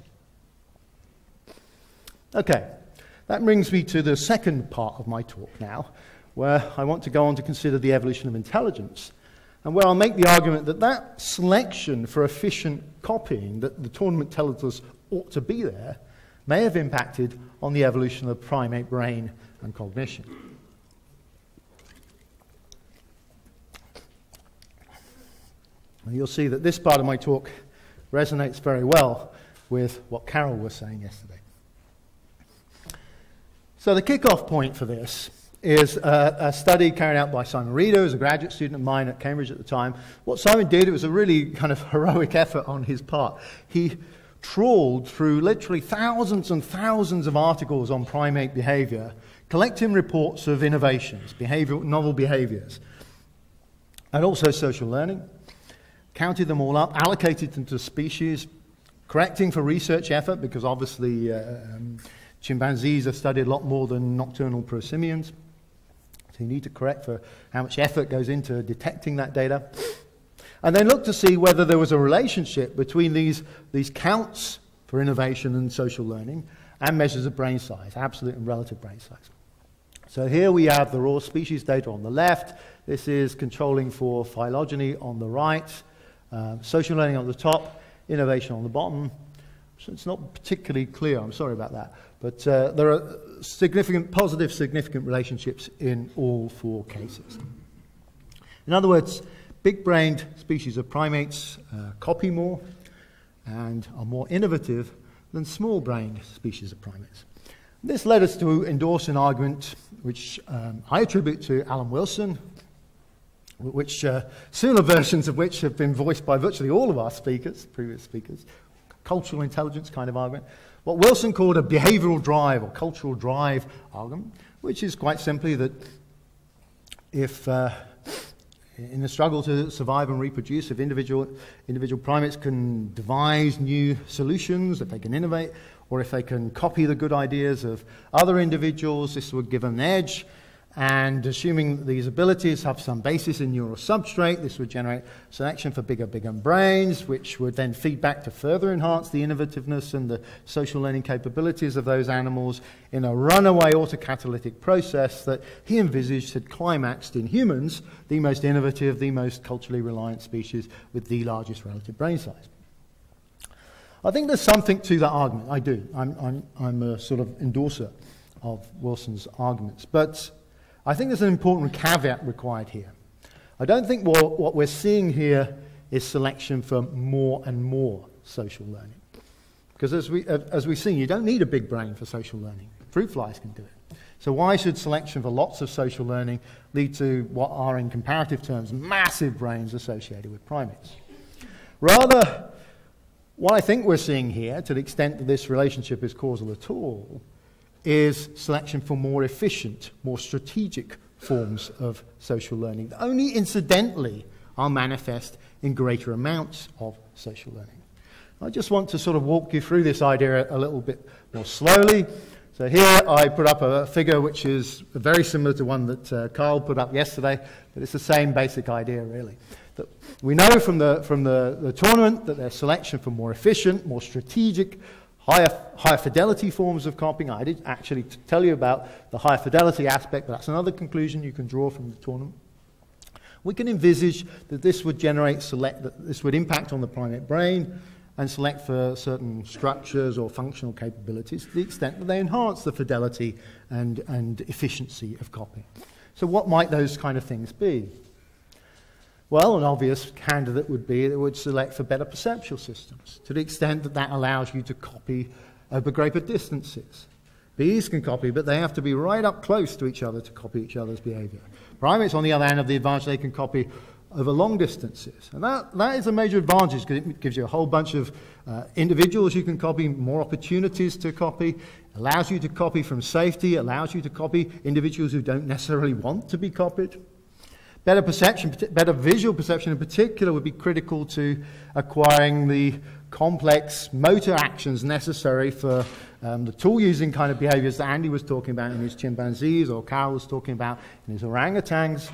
[SPEAKER 2] Okay, that brings me to the second part of my talk now, where I want to go on to consider the evolution of intelligence, and where I'll make the argument that that selection for efficient copying that the tournament tells us ought to be there may have impacted on the evolution of the primate brain and cognition. And you'll see that this part of my talk resonates very well with what Carol was saying yesterday. So the kickoff point for this is a study carried out by Simon Reeder, who was a graduate student of mine at Cambridge at the time. What Simon did, it was a really kind of heroic effort on his part. He trawled through literally thousands and thousands of articles on primate behavior, collecting reports of innovations, novel behaviors, and also social learning, counted them all up, allocated them to species, correcting for research effort, because obviously chimpanzees are studied a lot more than nocturnal prosimians. So you need to correct for how much effort goes into detecting that data. And then look to see whether there was a relationship between these counts for innovation and social learning and measures of brain size, absolute and relative brain size. So here we have the raw species data on the left. This is controlling for phylogeny on the right, social learning on the top, innovation on the bottom. So it's not particularly clear, I'm sorry about that. But there are significant, positive, significant relationships in all four cases. In other words, big-brained species of primates copy more and are more innovative than small-brained species of primates. This led us to endorse an argument which I attribute to Alan Wilson, which similar versions of which have been voiced by virtually all of our speakers, previous speakers, cultural intelligence kind of argument, what Wilson called a behavioral drive or cultural drive argument, which is quite simply that if in the struggle to survive and reproduce, if individual primates can devise new solutions, if they can innovate, or if they can copy the good ideas of other individuals, this would give them an edge. And assuming these abilities have some basis in neural substrate, this would generate selection for bigger brains, which would then feed back to further enhance the innovativeness and the social learning capabilities of those animals in a runaway autocatalytic process that he envisaged had climaxed in humans, the most innovative, the most culturally reliant species with the largest relative brain size. I think there's something to that argument. I do. I'm a sort of endorser of Wilson's arguments. But I think there's an important caveat required here. I don't think what we're seeing here is selection for more and more social learning. Because as we've seen, you don't need a big brain for social learning. Fruit flies can do it. So why should selection for lots of social learning lead to what are, in comparative terms, massive brains associated with primates? Rather, what I think we're seeing here, to the extent that this relationship is causal at all, is selection for more efficient, more strategic forms of social learning that only incidentally are manifest in greater amounts of social learning. I just want to sort of walk you through this idea a little bit more slowly. So here I put up a figure which is very similar to one that Carl put up yesterday, but it's the same basic idea really. That we know from the tournament that there's selection for more efficient, more strategic, higher fidelity forms of copying. I did actually tell you about the higher fidelity aspect, but that's another conclusion you can draw from the tournament. We can envisage that this would that this would impact on the primate brain and select for certain structures or functional capabilities to the extent that they enhance the fidelity and efficiency of copying. So what might those kind of things be? Well, an obvious candidate would be that it would select for better perceptual systems, to the extent that that allows you to copy over greater distances. Bees can copy, but they have to be right up close to each other to copy each other's behavior. Primates, on the other hand, have the advantage they can copy over long distances. And that is a major advantage because it gives you a whole bunch of individuals you can copy, more opportunities to copy, allows you to copy from safety, allows you to copy individuals who don't necessarily want to be copied. Better perception, better visual perception in particular would be critical to acquiring the complex motor actions necessary for the tool-using kind of behaviors that Andy was talking about in his chimpanzees or Carl was talking about in his orangutans.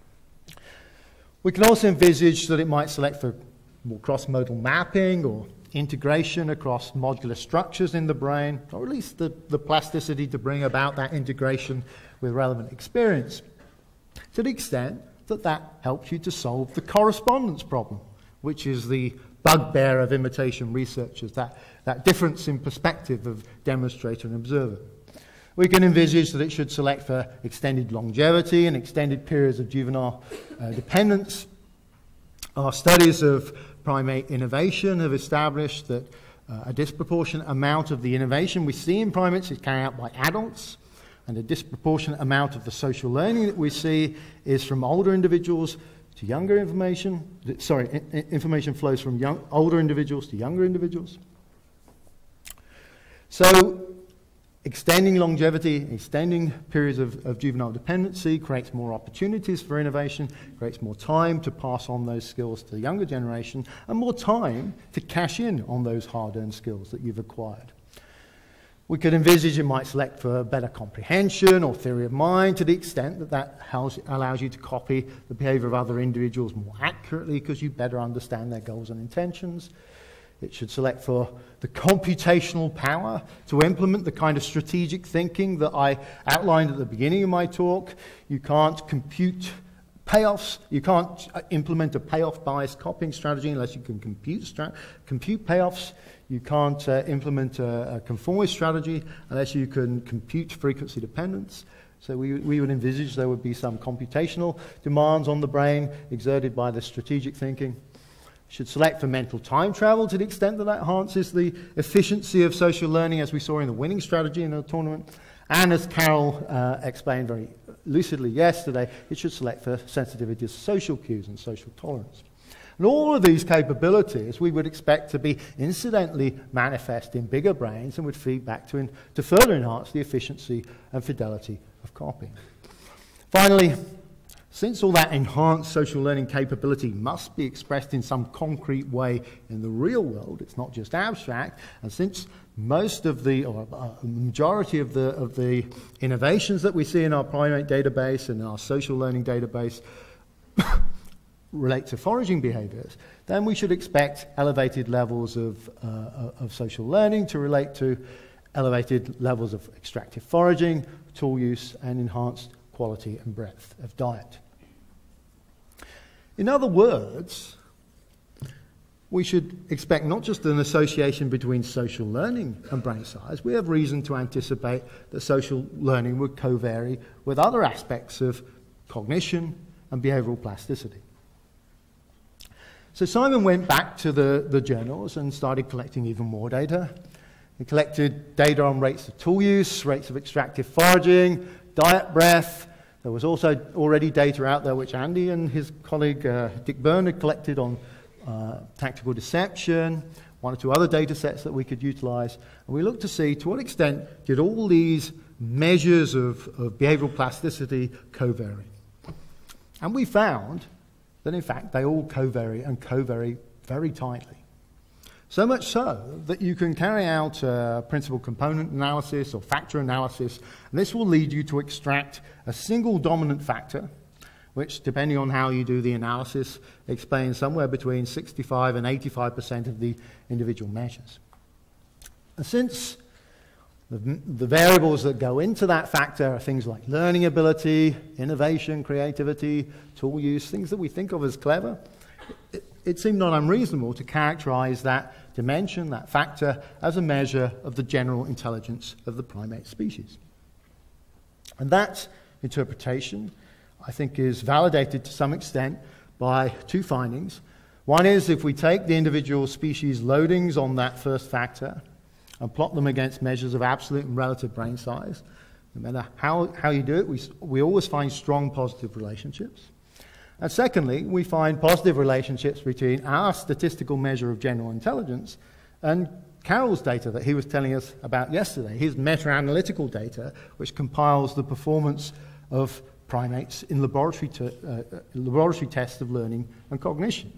[SPEAKER 2] We can also envisage that it might select for more cross-modal mapping or integration across modular structures in the brain, or at least the plasticity to bring about that integration with relevant experience, to the extent that that helps you to solve the correspondence problem, which is the bugbear of imitation researchers, that difference in perspective of demonstrator and observer. We can envisage that it should select for extended longevity and extended periods of juvenile dependence. Our studies of primate innovation have established that a disproportionate amount of the innovation we see in primates is carried out by adults, and a disproportionate amount of the social learning that we see is from older individuals to younger information. Information flows from older individuals to younger individuals. So extending longevity, extending periods of juvenile dependency creates more opportunities for innovation, creates more time to pass on those skills to the younger generation, and more time to cash in on those hard-earned skills that you've acquired. We could envisage it might select for better comprehension or theory of mind to the extent that that allows you to copy the behavior of other individuals more accurately because you better understand their goals and intentions. It should select for the computational power to implement the kind of strategic thinking that I outlined at the beginning of my talk. You can't compute payoffs. You can't implement a payoff-biased copying strategy unless you can compute payoffs. You can't implement a conformist strategy unless you can compute frequency dependence. So we would envisage there would be some computational demands on the brain exerted by the strategic thinking. Should select for mental time travel to the extent that that enhances the efficiency of social learning, as we saw in the winning strategy in the tournament. And as Carol explained very lucidly yesterday, it should select for sensitivity to social cues and social tolerance. And all of these capabilities we would expect to be incidentally manifest in bigger brains and would feed back to further enhance the efficiency and fidelity of copying. Finally, since all that enhanced social learning capability must be expressed in some concrete way in the real world, it's not just abstract, and since most of the, or a majority of the innovations that we see in our primate database and our social learning database relate to foraging behaviors, then we should expect elevated levels of social learning to relate to elevated levels of extractive foraging, tool use, and enhanced quality and breadth of diet. In other words, we should expect not just an association between social learning and brain size. We have reason to anticipate that social learning would co-vary with other aspects of cognition and behavioral plasticity. So Simon went back to the journals and started collecting even more data. He collected data on rates of tool use, rates of extractive foraging, diet breadth. There was also already data out there which Andy and his colleague Dick Byrne had collected on tactical deception, one or two other data sets that we could utilize. And we looked to see to what extent did all these measures of behavioral plasticity co-vary. And we found that in fact they all co-vary and co-vary very tightly. So much so that you can carry out principal component analysis or factor analysis, and this will lead you to extract a single dominant factor, which, depending on how you do the analysis, explains somewhere between 65 and 85% of the individual measures. And since the variables that go into that factor are things like learning ability, innovation, creativity, tool use, things that we think of as clever, it seemed not unreasonable to characterize that dimension, that factor, as a measure of the general intelligence of the primate species. And that interpretation, I think, is validated to some extent by two findings. One is if we take the individual species loadings on that first factor and plot them against measures of absolute and relative brain size, no matter how you do it, we always find strong positive relationships. And secondly, we find positive relationships between our statistical measure of general intelligence and Carol's data that he was telling us about yesterday, his meta-analytical data, which compiles the performance of primates in laboratory tests of learning and cognition,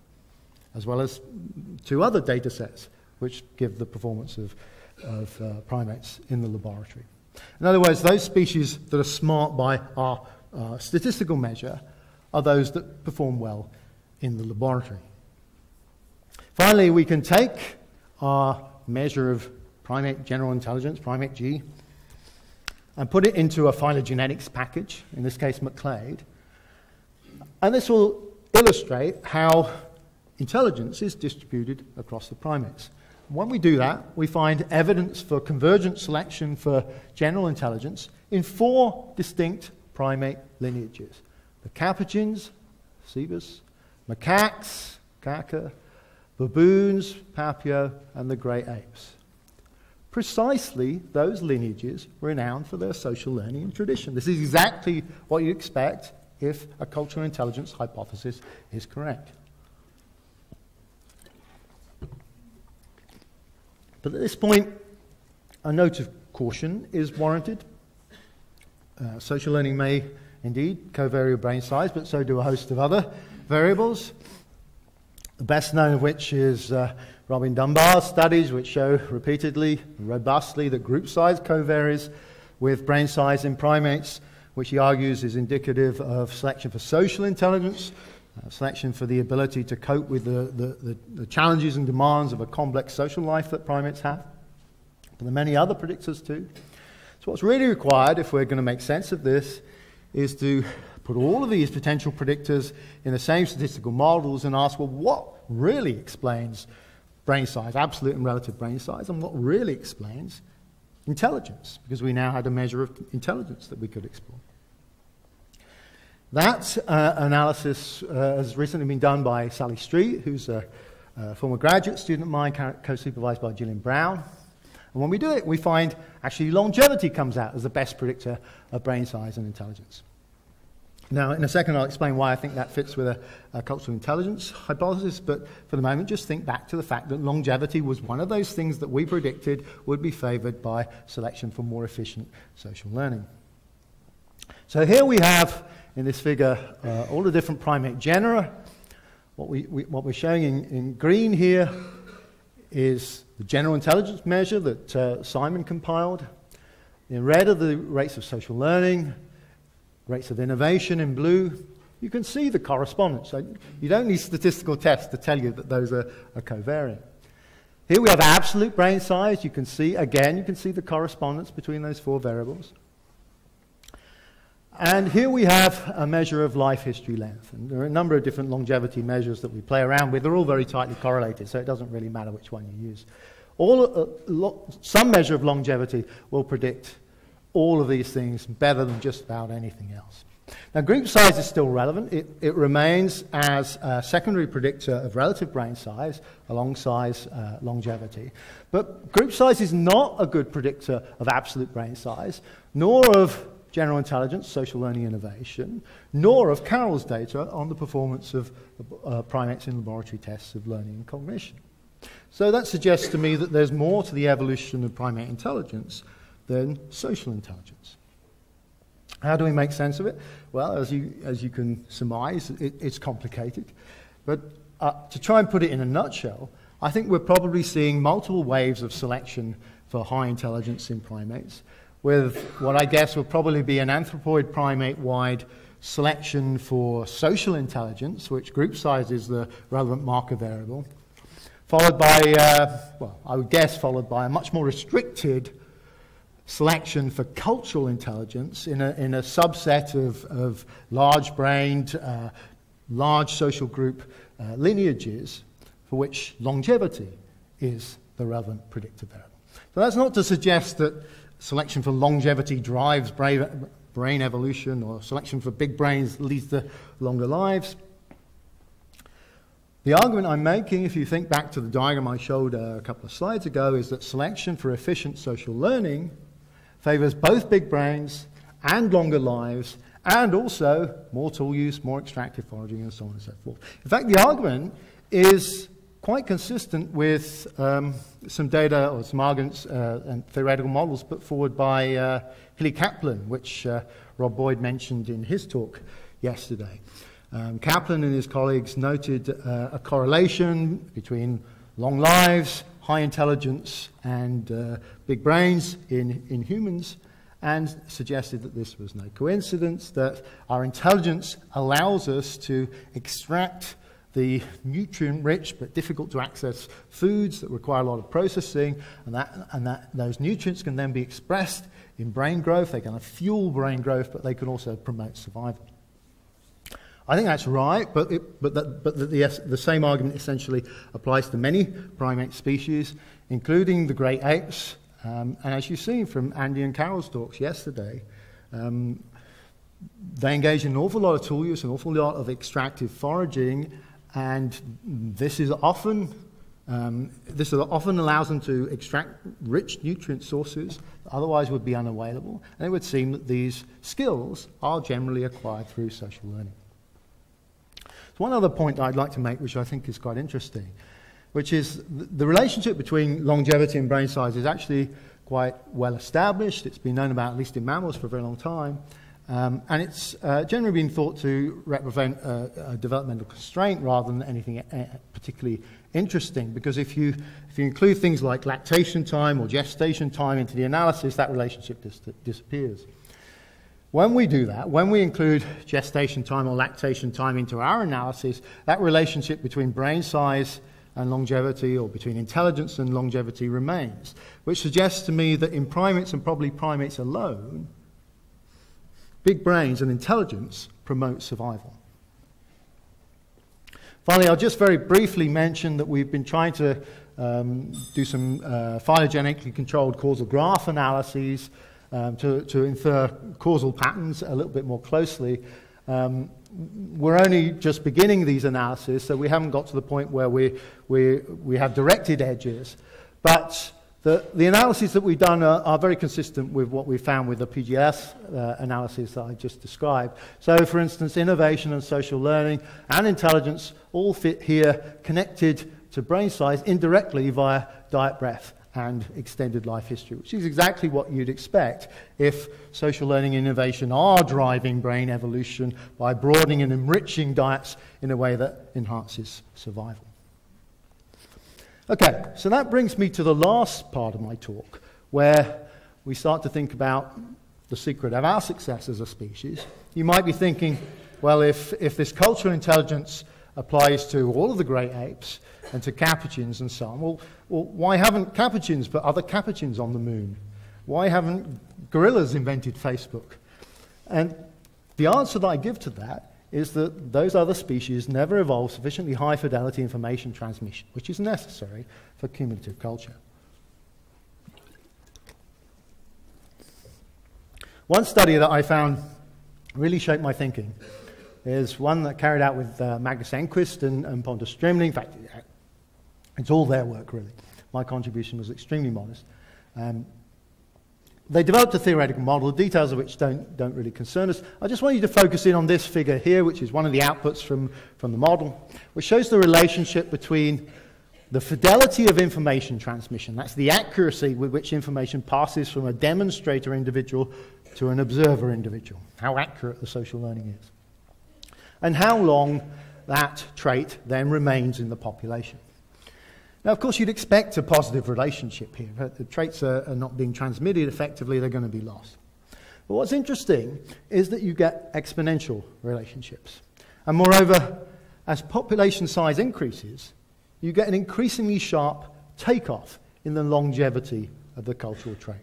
[SPEAKER 2] as well as two other data sets which give the performance of primates in the laboratory. In other words, those species that are smart by our statistical measure are those that perform well in the laboratory. Finally, we can take our measure of primate general intelligence, primate G, and put it into a phylogenetics package, in this case McClade, and this will illustrate how intelligence is distributed across the primates. When we do that, we find evidence for convergent selection for general intelligence in 4 distinct primate lineages: the capuchins, Cebus, macaques, Kaka, baboons, Papio, and the great apes. Precisely those lineages renowned for their social learning and tradition. This is exactly what you expect if a cultural intelligence hypothesis is correct. But at this point, a note of caution is warranted. Social learning may indeed co-vary with brain size, but so do a host of other variables. The best known of which is Robin Dunbar's studies, which show repeatedly, robustly, that group size co-varies with brain size in primates, which he argues is indicative of selection for social intelligence, selection for the ability to cope with the challenges and demands of a complex social life that primates have. But there are many other predictors too. So what's really required, if we're going to make sense of this, is to put all of these potential predictors in the same statistical models and ask, well, what really explains brain size, absolute and relative brain size, and what really explains intelligence, because we now had a measure of intelligence that we could explore. That analysis has recently been done by Sally Street, who's a former graduate student of mine, co-supervised by Gillian Brown. And when we do it, we find actually longevity comes out as the best predictor of brain size and intelligence. Now, in a second, I'll explain why I think that fits with a cultural intelligence hypothesis, but for the moment, just think back to the fact that longevity was one of those things that we predicted would be favored by selection for more efficient social learning. So here we have, in this figure, all the different primate genera. What we're showing in green here is the general intelligence measure that Simon compiled. In red are the rates of social learning, rates of innovation in blue. You can see the correspondence. So you don't need statistical tests to tell you that those are covariant. Here we have absolute brain size. You can see, again, you can see the correspondence between those four variables. And here we have a measure of life history length. And there are a number of different longevity measures that we play around with. They're all very tightly correlated, so it doesn't really matter which one you use. Some measure of longevity will predict all of these things better than just about anything else. Now, group size is still relevant. It remains as a secondary predictor of relative brain size alongside longevity. But group size is not a good predictor of absolute brain size, nor of general intelligence, social learning innovation, nor of Carroll's data on the performance of primates in laboratory tests of learning and cognition. So that suggests to me that there's more to the evolution of primate intelligence than social intelligence. How do we make sense of it? Well, as you can surmise, it's complicated. But to try and put it in a nutshell, I think we're probably seeing multiple waves of selection for high intelligence in primates, with what I guess will probably be an anthropoid primate-wide selection for social intelligence, which group size is the relevant marker variable, followed by, well, I would guess followed by a much more restricted selection for cultural intelligence in a subset of large-brained, large social group lineages for which longevity is the relevant predictor variable. So that's not to suggest that selection for longevity drives brain evolution, or selection for big brains leads to longer lives. The argument I'm making, if you think back to the diagram I showed a couple of slides ago, is that selection for efficient social learning favors both big brains and longer lives, and also more tool use, more extractive foraging, and so on and so forth. In fact, the argument is quite consistent with some data or some arguments and theoretical models put forward by Hilly Kaplan, which Rob Boyd mentioned in his talk yesterday. Kaplan and his colleagues noted a correlation between long lives, high intelligence, and big brains in humans, and suggested that this was no coincidence, that our intelligence allows us to extract the nutrient-rich but difficult-to-access foods that require a lot of processing, and that those nutrients can then be expressed in brain growth. They can fuel brain growth, but they can also promote survival. I think that's right, but the same argument essentially applies to many primate species, including the great apes. And as you've seen from Andy and Carol's talks yesterday, they engage in an awful lot of tool use, an awful lot of extractive foraging, and this often allows them to extract rich nutrient sources that otherwise would be unavailable. And it would seem that these skills are generally acquired through social learning. So one other point I'd like to make, which I think is quite interesting, which is the relationship between longevity and brain size is actually quite well established. It's been known about, at least in mammals, for a very long time. And it's generally been thought to represent a developmental constraint rather than anything particularly interesting, because if you include things like lactation time or gestation time into the analysis, that relationship disappears. When we do that, when we include gestation time or lactation time into our analysis, that relationship between brain size and longevity, or between intelligence and longevity, remains, which suggests to me that in primates, and probably primates alone, big brains and intelligence promote survival. Finally, I'll just very briefly mention that we've been trying to do some phylogenetically controlled causal graph analyses to infer causal patterns a little bit more closely. We're only just beginning these analyses, so we haven't got to the point where we have directed edges. But the analyses that we've done are very consistent with what we found with the PGS analysis that I just described. So, for instance, innovation and social learning and intelligence all fit here, connected to brain size indirectly via diet, breath, and extended life history, which is exactly what you'd expect if social learning and innovation are driving brain evolution by broadening and enriching diets in a way that enhances survival. Okay, so that brings me to the last part of my talk, where we start to think about the secret of our success as a species. You might be thinking, well, if this cultural intelligence applies to all of the great apes and to capuchins and so on, well, why haven't capuchins put other capuchins on the moon? Why haven't gorillas invented Facebook? And the answer that I give to that is that those other species never evolved sufficiently high fidelity information transmission, which is necessary for cumulative culture. One study that I found really shaped my thinking is one that carried out with Magnus Enquist and Pontus Strömling. In fact, it's all their work, really. My contribution was extremely modest. They developed a theoretical model, the details of which don't really concern us. I just want you to focus in on this figure here, which is one of the outputs from the model, which shows the relationship between the fidelity of information transmission, that's the accuracy with which information passes from a demonstrator individual to an observer individual, how accurate the social learning is, and how long that trait then remains in the population. Now, of course, you'd expect a positive relationship here. If the traits are not being transmitted effectively, they're going to be lost. But what's interesting is that you get exponential relationships. And moreover, as population size increases, you get an increasingly sharp takeoff in the longevity of the cultural trait.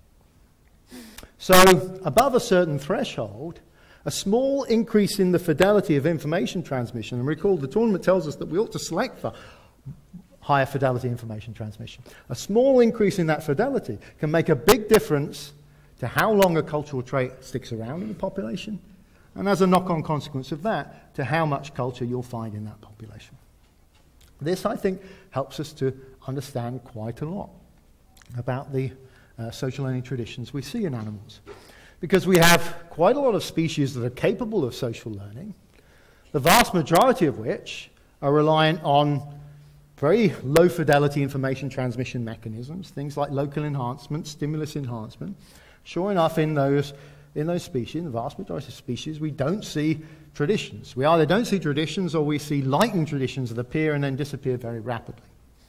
[SPEAKER 2] So, above a certain threshold, a small increase in the fidelity of information transmission, and recall the tournament tells us that we ought to select for higher fidelity information transmission. A small increase in that fidelity can make a big difference to how long a cultural trait sticks around in the population, and as a knock-on consequence of that, to how much culture you'll find in that population. This, I think, helps us to understand quite a lot about the social learning traditions we see in animals. Because we have quite a lot of species that are capable of social learning, the vast majority of which are reliant on very low fidelity information transmission mechanisms, things like local enhancement, stimulus enhancement. Sure enough, in those species, in the vast majority of species, we don't see traditions. We either don't see traditions or we see lightning traditions that appear and then disappear very rapidly.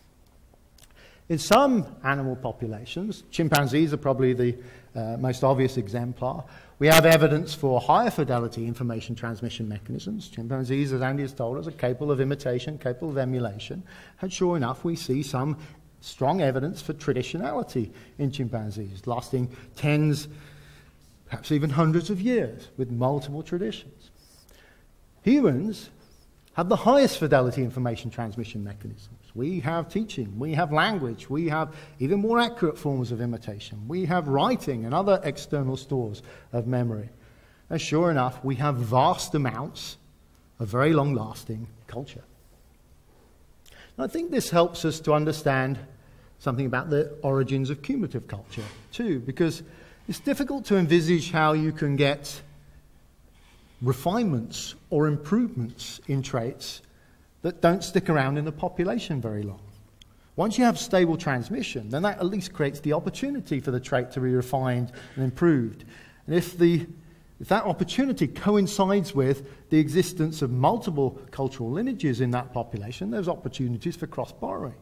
[SPEAKER 2] In some animal populations, chimpanzees are probably the most obvious exemplar, we have evidence for higher fidelity information transmission mechanisms. Chimpanzees, as Andy has told us, are capable of imitation, capable of emulation. And sure enough, we see some strong evidence for traditionality in chimpanzees, lasting tens, perhaps even hundreds of years, with multiple traditions. Humans have the highest fidelity information transmission mechanisms. We have teaching, we have language, we have even more accurate forms of imitation, we have writing and other external stores of memory. And sure enough, we have vast amounts of very long-lasting culture. And I think this helps us to understand something about the origins of cumulative culture too, because it's difficult to envisage how you can get refinements or improvements in traits that don't stick around in the population very long. Once you have stable transmission, then that at least creates the opportunity for the trait to be refined and improved. And if that opportunity coincides with the existence of multiple cultural lineages in that population, there's opportunities for cross-borrowing.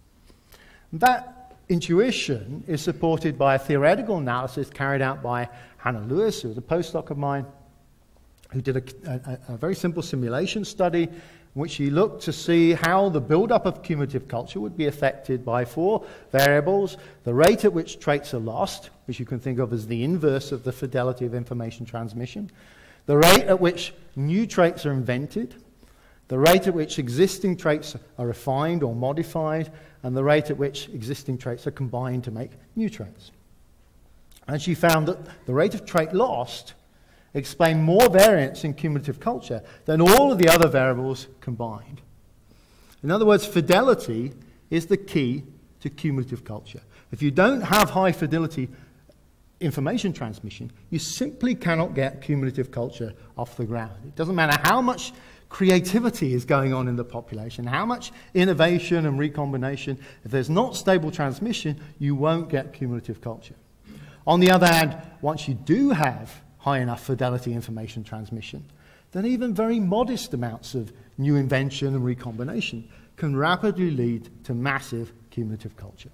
[SPEAKER 2] That intuition is supported by a theoretical analysis carried out by Hannah Lewis, who was a postdoc of mine, who did a very simple simulation study in which he looked to see how the build-up of cumulative culture would be affected by 4 variables: the rate at which traits are lost, which you can think of as the inverse of the fidelity of information transmission, the rate at which new traits are invented, the rate at which existing traits are refined or modified, and the rate at which existing traits are combined to make new traits. And she found that the rate of trait lost explained more variance in cumulative culture than all of the other variables combined. In other words, fidelity is the key to cumulative culture. If you don't have high fidelity information transmission, you simply cannot get cumulative culture off the ground. It doesn't matter how much creativity is going on in the population, how much innovation and recombination. If there's not stable transmission, you won't get cumulative culture. On the other hand, once you do have high enough fidelity information transmission, then even very modest amounts of new invention and recombination can rapidly lead to massive cumulative culture.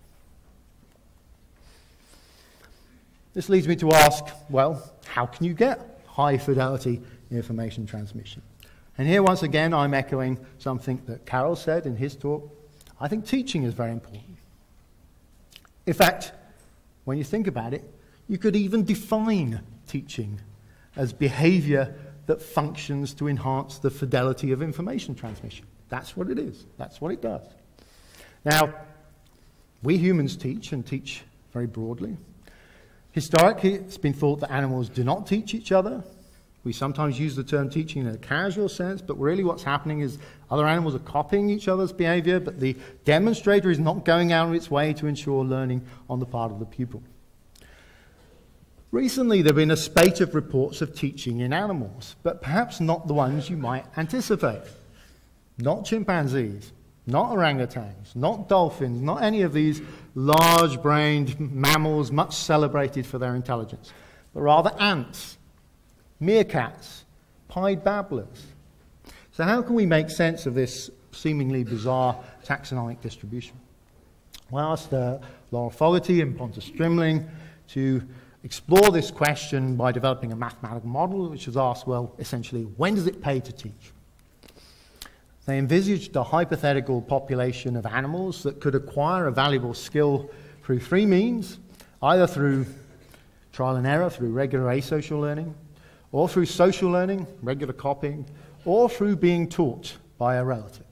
[SPEAKER 2] This leads me to ask, well, how can you get high fidelity information transmission? And here once again I'm echoing something that Carol said in his talk. I think teaching is very important. In fact, when you think about it, you could even define teaching as behavior that functions to enhance the fidelity of information transmission. That's what it is. That's what it does. Now, we humans teach, and teach very broadly. Historically, it's been thought that animals do not teach each other. We sometimes use the term teaching in a casual sense, but really what's happening is other animals are copying each other's behavior, but the demonstrator is not going out of its way to ensure learning on the part of the pupil. Recently, there have been a spate of reports of teaching in animals, but perhaps not the ones you might anticipate. Not chimpanzees, not orangutans, not dolphins, not any of these large-brained mammals much celebrated for their intelligence, but rather ants, meerkats, pied babblers. So how can we make sense of this seemingly bizarre taxonomic distribution? Well, I asked Laurel Fogarty and Pontus Strimling to explore this question by developing a mathematical model which was asked, well, essentially, when does it pay to teach? They envisaged a hypothetical population of animals that could acquire a valuable skill through three means, either through trial and error, through regular asocial learning, or through social learning, regular copying, or through being taught by a relative.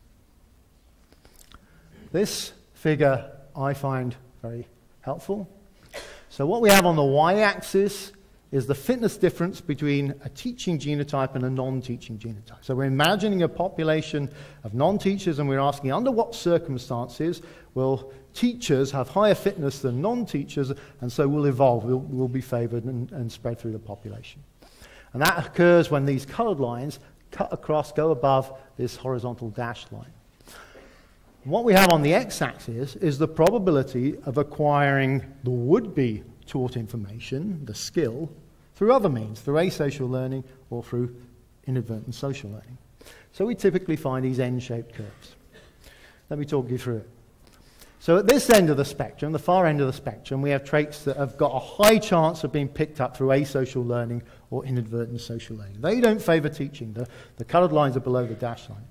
[SPEAKER 2] This figure I find very helpful. So what we have on the y-axis is the fitness difference between a teaching genotype and a non-teaching genotype. So we're imagining a population of non-teachers, and we're asking under what circumstances will teachers have higher fitness than non-teachers, and so will evolve, will be favored and spread through the population. And that occurs when these colored lines cut across, go above this horizontal dashed line. What we have on the x-axis is the probability of acquiring the would-be taught information, the skill, through other means, through asocial learning or through inadvertent social learning. So we typically find these N-shaped curves. Let me talk you through it. So at this end of the spectrum, the far end of the spectrum, we have traits that have got a high chance of being picked up through asocial learning or inadvertent social learning. They don't favor teaching. The colored lines are below the dashed line.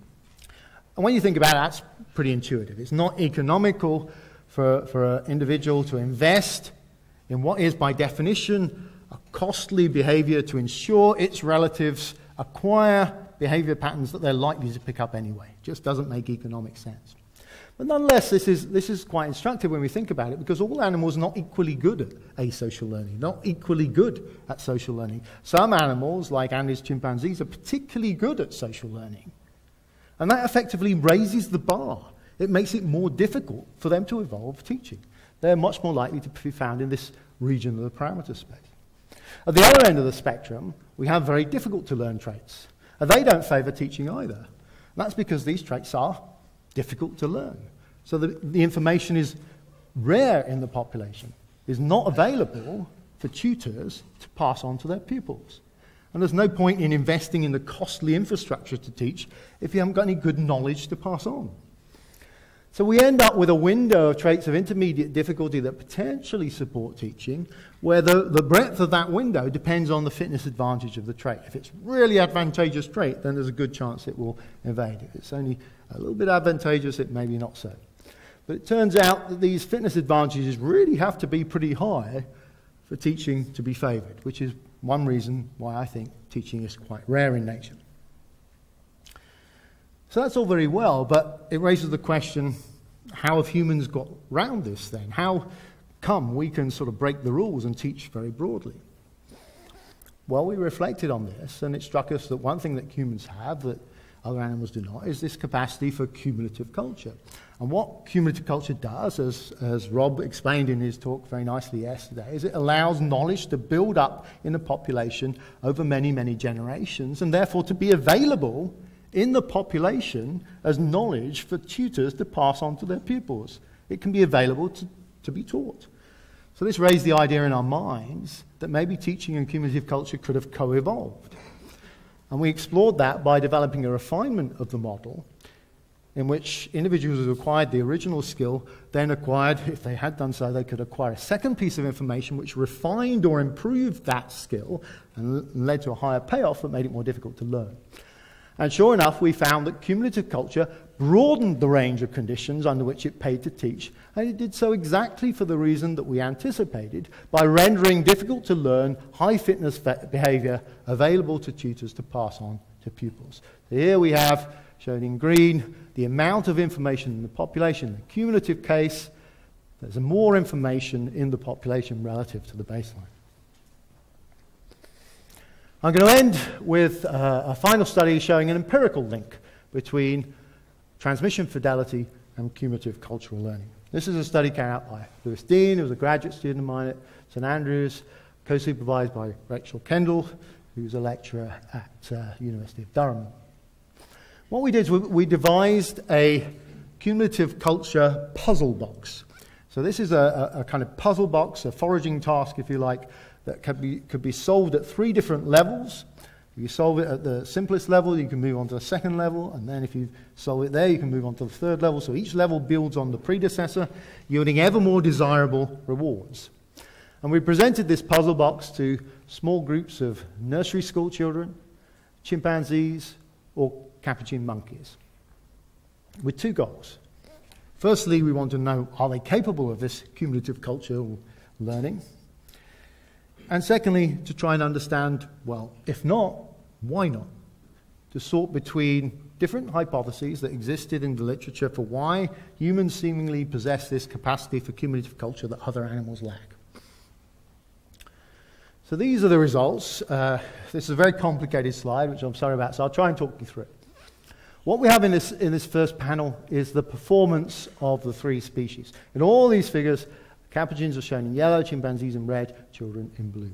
[SPEAKER 2] And when you think about it, that's pretty intuitive. It's not economical for an individual to invest in what is, by definition, a costly behavior to ensure its relatives acquire behavior patterns that they're likely to pick up anyway. It just doesn't make economic sense. But nonetheless, this is quite instructive when we think about it, because all animals are not equally good at asocial learning, not equally good at social learning. Some animals, like Andy's chimpanzees, are particularly good at social learning. And that effectively raises the bar. It makes it more difficult for them to evolve teaching. They're much more likely to be found in this region of the parameter space. At the other end of the spectrum, we have very difficult to learn traits. And they don't favor teaching either. And that's because these traits are difficult to learn. So the information is rare in the population, is not available for tutors to pass on to their pupils. And there's no point in investing in the costly infrastructure to teach if you haven't got any good knowledge to pass on. So we end up with a window of traits of intermediate difficulty that potentially support teaching, where the breadth of that window depends on the fitness advantage of the trait. If it's really advantageous trait, then there's a good chance it will evade. If it's only a little bit advantageous, it may be not so. But it turns out that these fitness advantages really have to be pretty high for teaching to be favored, which is one reason why I think teaching is quite rare in nature. So that's all very well, but it raises the question, how have humans got round this then? How come we can sort of break the rules and teach very broadly? Well, we reflected on this, and it struck us that one thing that humans have that other animals do not is this capacity for cumulative culture. And what cumulative culture does, as Rob explained in his talk very nicely yesterday, is it allows knowledge to build up in the population over many, many generations, and therefore to be available in the population as knowledge for tutors to pass on to their pupils. It can be available to be taught. So this raised the idea in our minds that maybe teaching and cumulative culture could have co-evolved. And we explored that by developing a refinement of the model in which individuals who acquired the original skill then acquired, if they had done so, they could acquire a second piece of information which refined or improved that skill and led to a higher payoff that made it more difficult to learn. And sure enough, we found that cumulative culture broadened the range of conditions under which it paid to teach, and it did so exactly for the reason that we anticipated, by rendering difficult to learn, high-fitness behavior available to tutors to pass on to pupils. So here we have, shown in green, the amount of information in the population. In the cumulative case, there's more information in the population relative to the baseline. I'm going to end with a final study showing an empirical link between transmission fidelity and cumulative cultural learning. This is a study carried out by Lewis Dean, who was a graduate student of mine at St Andrews, co-supervised by Rachel Kendall, who's a lecturer at University of Durham. What we did is we devised a cumulative culture puzzle box. So this is a kind of puzzle box, a foraging task, if you like, that could be solved at 3 different levels. If you solve it at the simplest level, you can move on to the second level, and then if you solve it there, you can move on to the third level. So each level builds on the predecessor, yielding ever more desirable rewards. And we presented this puzzle box to small groups of nursery school children, chimpanzees, or capuchin monkeys, with 2 goals. Firstly, we want to know, are they capable of this cumulative cultural learning? And secondly, to try and understand, well, if not, why not? To sort between different hypotheses that existed in the literature for why humans seemingly possess this capacity for cumulative culture that other animals lack. So these are the results. This is a very complicated slide, which I'm sorry about, so I'll try and talk you through it. What we have in this first panel is the performance of the 3 species. In all these figures, capuchins are shown in yellow, chimpanzees in red, children in blue.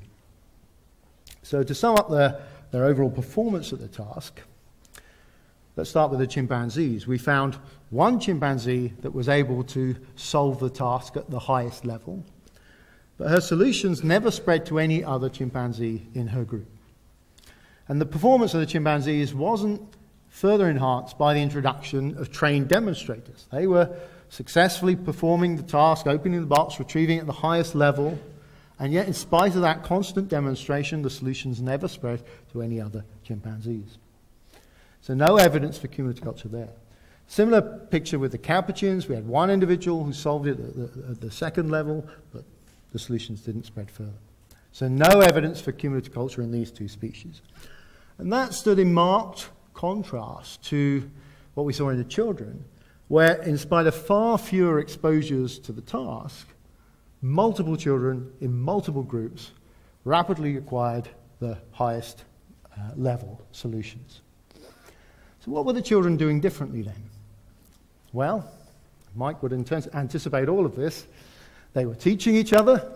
[SPEAKER 2] So to sum up their overall performance at the task, let's start with the chimpanzees. We found one chimpanzee that was able to solve the task at the highest level, but her solutions never spread to any other chimpanzee in her group. And the performance of the chimpanzees wasn't further enhanced by the introduction of trained demonstrators. They were successfully performing the task, opening the box, retrieving at the highest level, and yet in spite of that constant demonstration, the solutions never spread to any other chimpanzees. So no evidence for cumulative culture there. Similar picture with the capuchins. We had one individual who solved it at the second level, but the solutions didn't spread further. So no evidence for cumulative culture in these 2 species. And that stood in marked contrast to what we saw in the children, where in spite of far fewer exposures to the task, multiple children in multiple groups rapidly acquired the highest level solutions. So what were the children doing differently then? Well, Mike would anticipate all of this. They were teaching each other.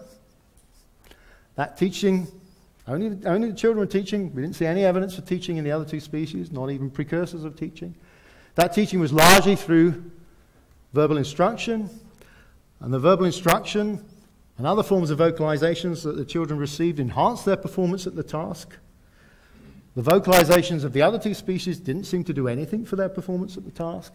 [SPEAKER 2] That teaching, only the children were teaching. We didn't see any evidence for teaching in the other 2 species, not even precursors of teaching. That teaching was largely through verbal instruction, and the verbal instruction and other forms of vocalizations that the children received enhanced their performance at the task. The vocalizations of the other 2 species didn't seem to do anything for their performance at the task.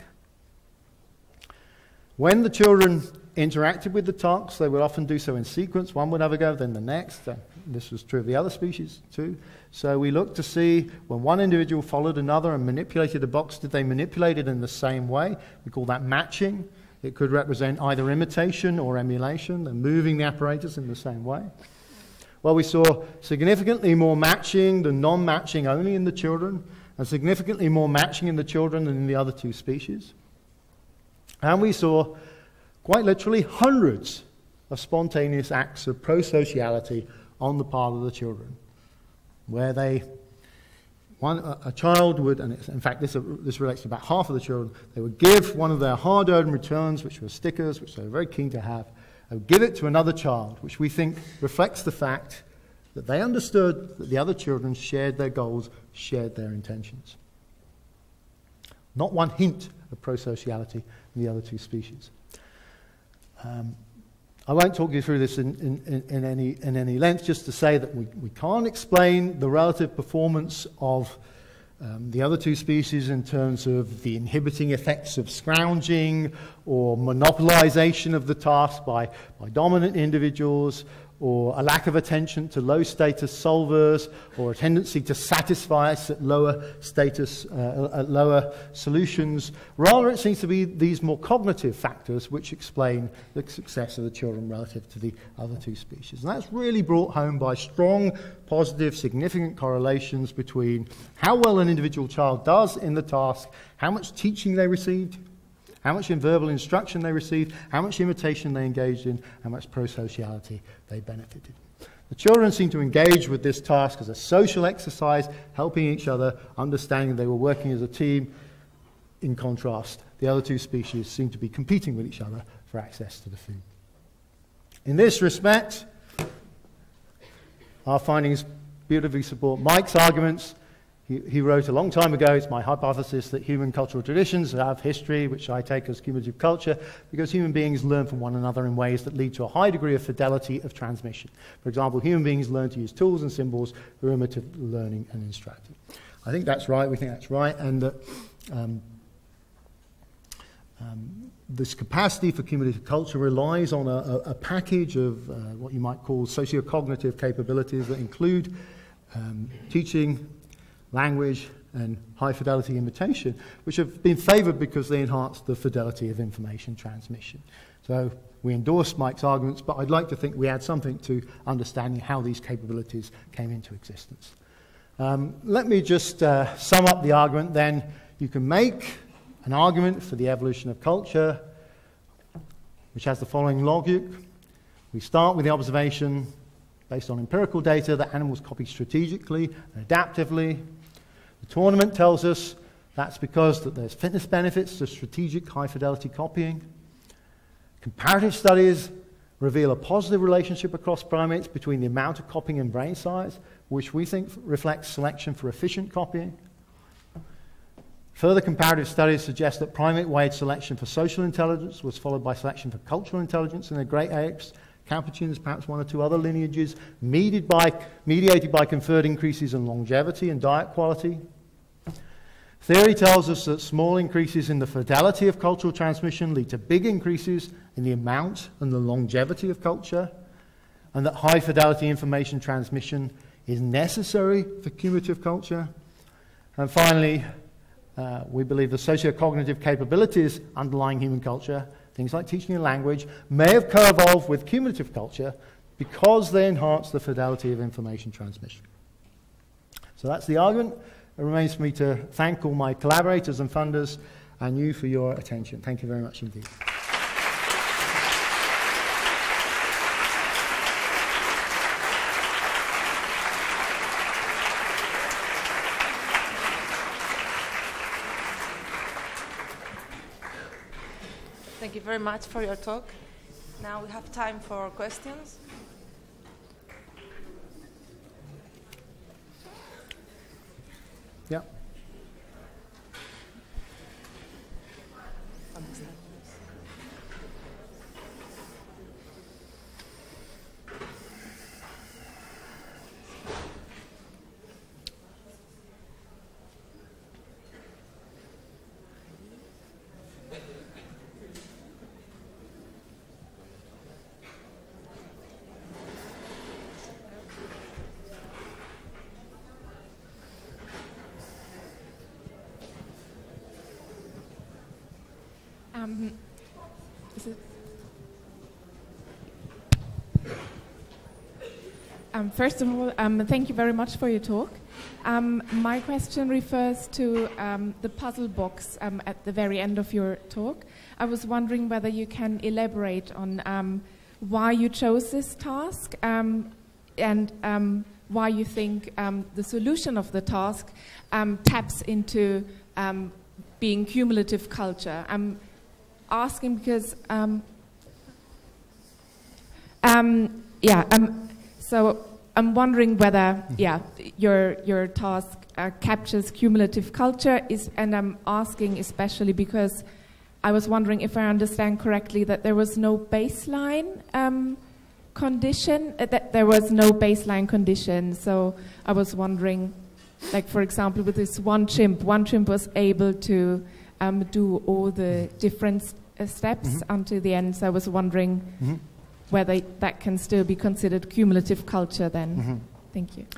[SPEAKER 2] When the children interacted with the tasks, they would often do so in sequence. One would have a go, then the next. This was true of the other species too. So we looked to see when one individual followed another and manipulated a box, did they manipulate it in the same way? We call that matching. It could represent either imitation or emulation. They're moving the apparatus in the same way. Well, we saw significantly more matching than non-matching only in the children. and significantly more matching in the children than in the other two species. And we saw, quite literally, hundreds of spontaneous acts of prosociality on the part of the children, where a child would, and in fact this relates to about half of the children, they would give one of their hard-earned returns, which were stickers, which they were very keen to have, they would give it to another child, which we think reflects the fact that they understood that the other children shared their goals, shared their intentions. Not one hint of prosociality in the other two species. I won't talk you through this in any length, just to say that we can't explain the relative performance of the other two species in terms of the inhibiting effects of scrounging or monopolization of the task by dominant individuals, or a lack of attention to low-status solvers, or a tendency to satisfy us at lower status, at lower solutions. Rather, it seems to be these more cognitive factors which explain the success of the children relative to the other two species. And that's really brought home by strong, positive, significant correlations between how well an individual child does in the task, how much teaching they received, how much verbal instruction they received, how much imitation they engaged in, how much prosociality they benefited. The children seemed to engage with this task as a social exercise, helping each other, understanding they were working as a team. In contrast, the other two species seemed to be competing with each other for access to the food. In this respect, our findings beautifully support Mike's arguments. He wrote a long time ago, it's my hypothesis that human cultural traditions have history, which I take as cumulative culture, because human beings learn from one another in ways that lead to a high degree of fidelity of transmission. For example, human beings learn to use tools and symbols for imitative learning and instructing. I think that's right, we think that's right, and that this capacity for cumulative culture relies on a package of what you might call socio-cognitive capabilities that include teaching, language, and high-fidelity imitation, which have been favoured because they enhance the fidelity of information transmission. So we endorse Mike's arguments, but I'd like to think we add something to understanding how these capabilities came into existence. Let me just sum up the argument then. You can make an argument for the evolution of culture, which has the following logic. We start with the observation, based on empirical data, that animals copy strategically and adaptively. The tournament tells us that's because that there's fitness benefits to strategic high-fidelity copying. Comparative studies reveal a positive relationship across primates between the amount of copying and brain size, which we think reflects selection for efficient copying. Further comparative studies suggest that primate-wide selection for social intelligence was followed by selection for cultural intelligence in the great apes, Capuchins, perhaps one or two other lineages, mediated by conferred increases in longevity and diet quality. Theory tells us that small increases in the fidelity of cultural transmission lead to big increases in the amount and the longevity of culture, and that high-fidelity information transmission is necessary for cumulative culture. And finally, we believe the socio-cognitive capabilities underlying human culture, things like teaching a language, may have co-evolved with cumulative culture because they enhance the fidelity of information transmission. So that's the argument. It remains for me to thank all my collaborators and funders and you for your attention. Thank you very much indeed.
[SPEAKER 1] Thank you very much for your talk. Now we have time for questions.
[SPEAKER 2] Yeah.
[SPEAKER 3] First of all, thank you very much for your talk. My question refers to the puzzle box at the very end of your talk. I was wondering whether you can elaborate on why you chose this task and why you think the solution of the task taps into being cumulative culture. I'm asking because, so I'm wondering whether, your task captures cumulative culture, and I'm asking especially because I was wondering if I understand correctly that there was no baseline condition, so I was wondering, like for example, with this one chimp was able to do all the different steps until the end, so I was wondering whether that can still be considered cumulative culture then. Thank you.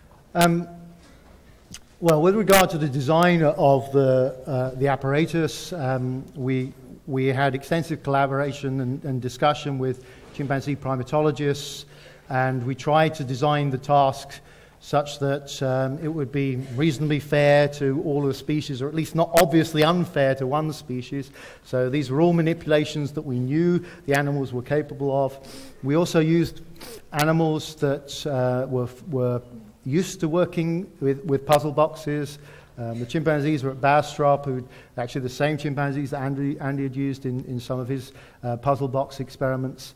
[SPEAKER 2] Well, with regard to the design of the apparatus, we had extensive collaboration and discussion with chimpanzee primatologists, and we tried to design the task such that it would be reasonably fair to all of the species, or at least not obviously unfair to one species. So these were all manipulations that we knew the animals were capable of. We also used animals that were used to working with puzzle boxes. The chimpanzees were at Bastrop, who actually the same chimpanzees that Andy had used in some of his puzzle box experiments.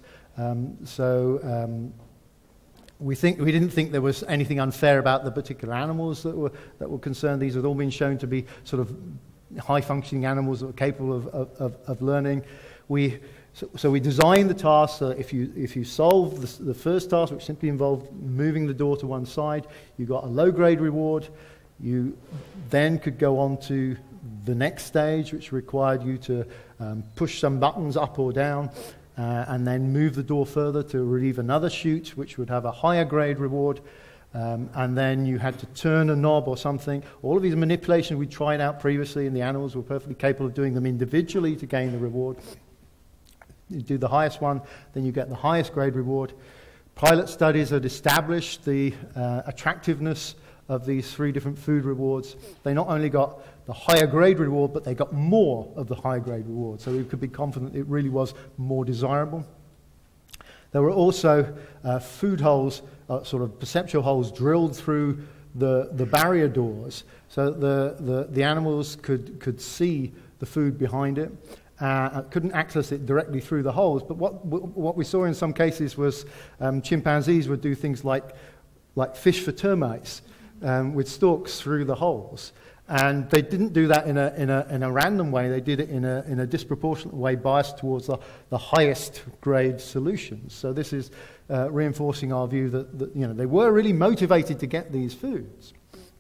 [SPEAKER 2] We didn't think there was anything unfair about the particular animals that were concerned. These had all been shown to be sort of high-functioning animals that were capable of learning. So we designed the task so that if you solve the first task, which simply involved moving the door to one side, you got a low-grade reward. You then could go on to the next stage, which required you to push some buttons up or down, and then move the door further to relieve another chute, which would have a higher grade reward. And then you had to turn a knob or something. All of these manipulations we tried out previously, and the animals were perfectly capable of doing them individually to gain the reward. You do the highest one, then you get the highest grade reward. Pilot studies had established the attractiveness of these three different food rewards. They not only got the higher grade reward, but they got more of the higher grade reward. So we could be confident it really was more desirable. There were also food holes, sort of perceptual holes drilled through the barrier doors, so that the animals could see the food behind it. Couldn't access it directly through the holes, but what we saw in some cases was chimpanzees would do things like fish for termites with stalks through the holes, and they didn't do that in a random way. They did it in a disproportionate way, biased towards the highest grade solutions. So this is reinforcing our view that they were really motivated to get these foods.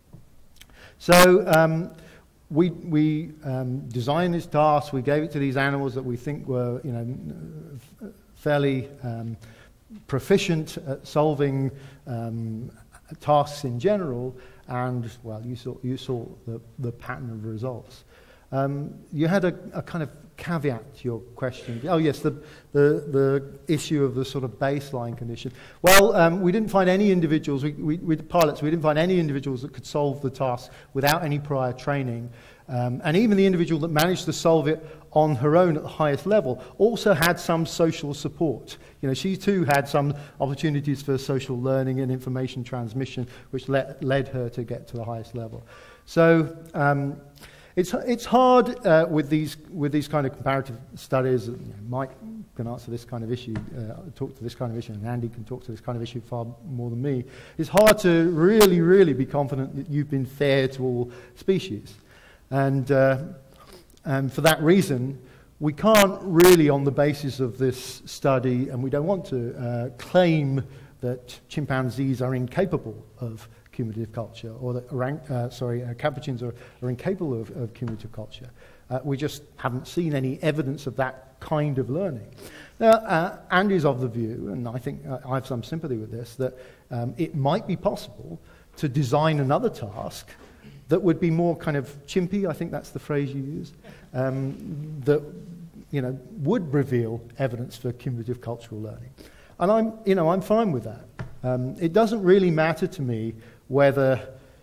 [SPEAKER 2] So we designed this task. We gave it to these animals that we think were fairly proficient at solving tasks in general, and well, you saw the pattern of results. You had a kind of caveat to your question. Oh yes, the issue of the sort of baseline condition. Well, we didn't find any individuals. With pilots, we didn't find any individuals that could solve the task without any prior training. And even the individual that managed to solve it on her own at the highest level also had some social support. She too had some opportunities for social learning and information transmission, which led her to get to the highest level. So it's hard with these kind of comparative studies. Mike can answer this kind of issue, talk to this kind of issue, and Andy can talk to this kind of issue far more than me. It's hard to really, really be confident that you've been fair to all species. And for that reason, we can't really, on the basis of this study, and we don't want to claim that chimpanzees are incapable of cumulative culture, or that capuchins are incapable of cumulative culture. We just haven't seen any evidence of that kind of learning. Now, Andy's of the view, and I think I have some sympathy with this, that it might be possible to design another task that would be more kind of chimpy, I think that's the phrase you used, that would reveal evidence for cumulative cultural learning. And I'm fine with that. It doesn't really matter to me whether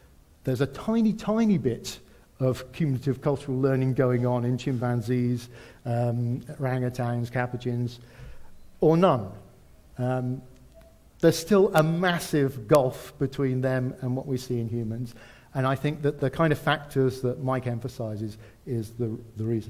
[SPEAKER 2] there's a tiny, tiny bit of cumulative cultural learning going on in chimpanzees, orangutans, capuchins, or none. There's still a massive gulf between them and what we see in humans. And I think that the kind of factors that Mike emphasizes is the reason.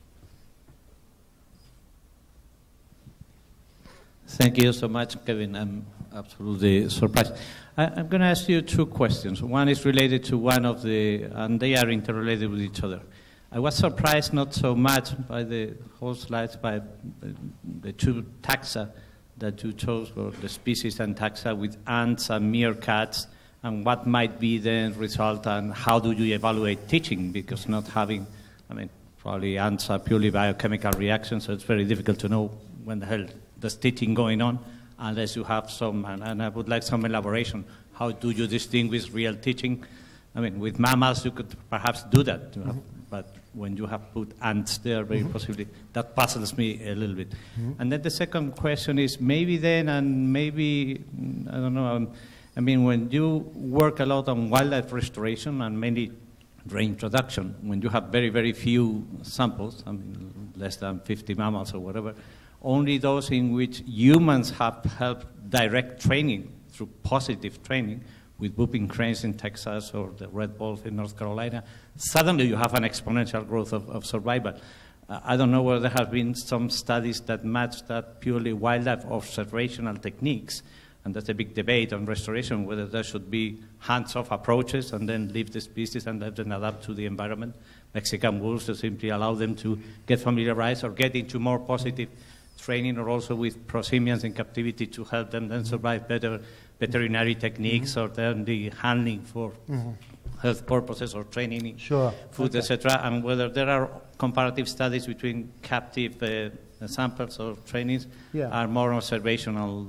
[SPEAKER 4] Thank you so much, Kevin. I'm absolutely surprised. I'm going to ask you two questions. One is related to one of the, and they are interrelated with each other. I was surprised not so much by the whole slides, by the two taxa that you chose, or the species and taxa with ants and meerkats, and what might be the result, and how do you evaluate teaching? Because not having, I mean, probably ants are purely biochemical reactions, so it's very difficult to know when the hell there's teaching going on, unless you have some, and I would like some elaboration. How do you distinguish real teaching? I mean, with mammals you could perhaps do that, but when you have put ants there, very possibly, that puzzles me a little bit. And then the second question is, maybe then, and maybe, I don't know, I mean, when you work a lot on wildlife restoration and mainly reintroduction, when you have very, very few samples, I mean, less than 50 mammals or whatever, only those in which humans have helped direct training through positive training, with whooping cranes in Texas or the red wolf in North Carolina, suddenly you have an exponential growth of survival. I don't know whether there have been some studies that match that purely wildlife observational techniques, and that's a big debate on restoration, whether there should be hands-off approaches and then leave the species and let them adapt to the environment. Mexican wolves to simply allow them to get familiarized or get into more positive training, or also with prosimians in captivity to help them then survive better veterinary techniques, or then the handling for health purposes or training in food, etc., and whether there are comparative studies between captive samples or trainings are more observational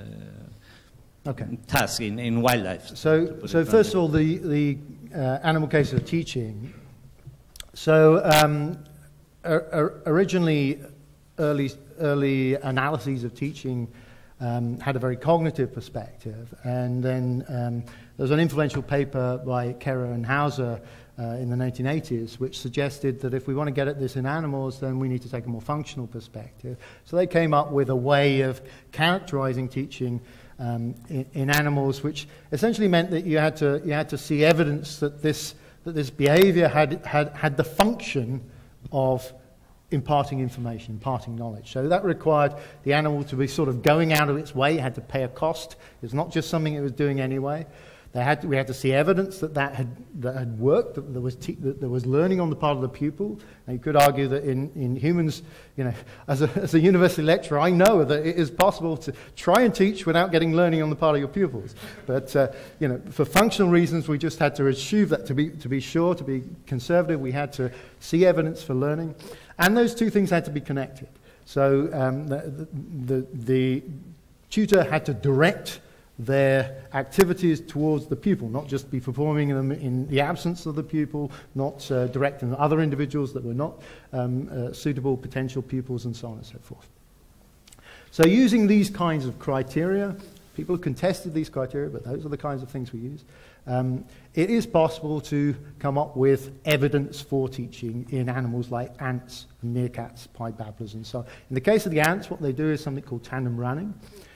[SPEAKER 4] tasks in wildlife.
[SPEAKER 2] So first of all, the animal cases of teaching. So originally, early analyses of teaching had a very cognitive perspective, and then there was an influential paper by Kerrer and Hauser in the 1980s which suggested that if we want to get at this in animals, then we need to take a more functional perspective. So they came up with a way of characterizing teaching in animals, which essentially meant that you had to see evidence that this behavior had the function of imparting information, imparting knowledge. So that required the animal to be sort of going out of its way. It had to pay a cost. It's not just something it was doing anyway. We had to see evidence that had worked, that there was learning on the part of the pupil. And you could argue that in humans, you know, as a university lecturer, I know that it is possible to try and teach without getting learning on the part of your pupils. But you know, for functional reasons, we just had to achieve that. To be sure, to be conservative, we had to see evidence for learning, and those two things had to be connected. So the tutor had to direct their activities towards the pupil, not just be performing them in the absence of the pupil, not directing other individuals that were not suitable potential pupils, and so on and so forth. So using these kinds of criteria, people have contested these criteria, but those are the kinds of things we use. It is possible to come up with evidence for teaching in animals like ants, meerkats, pied babblers, and so on. In the case of the ants, what they do is something called tandem running.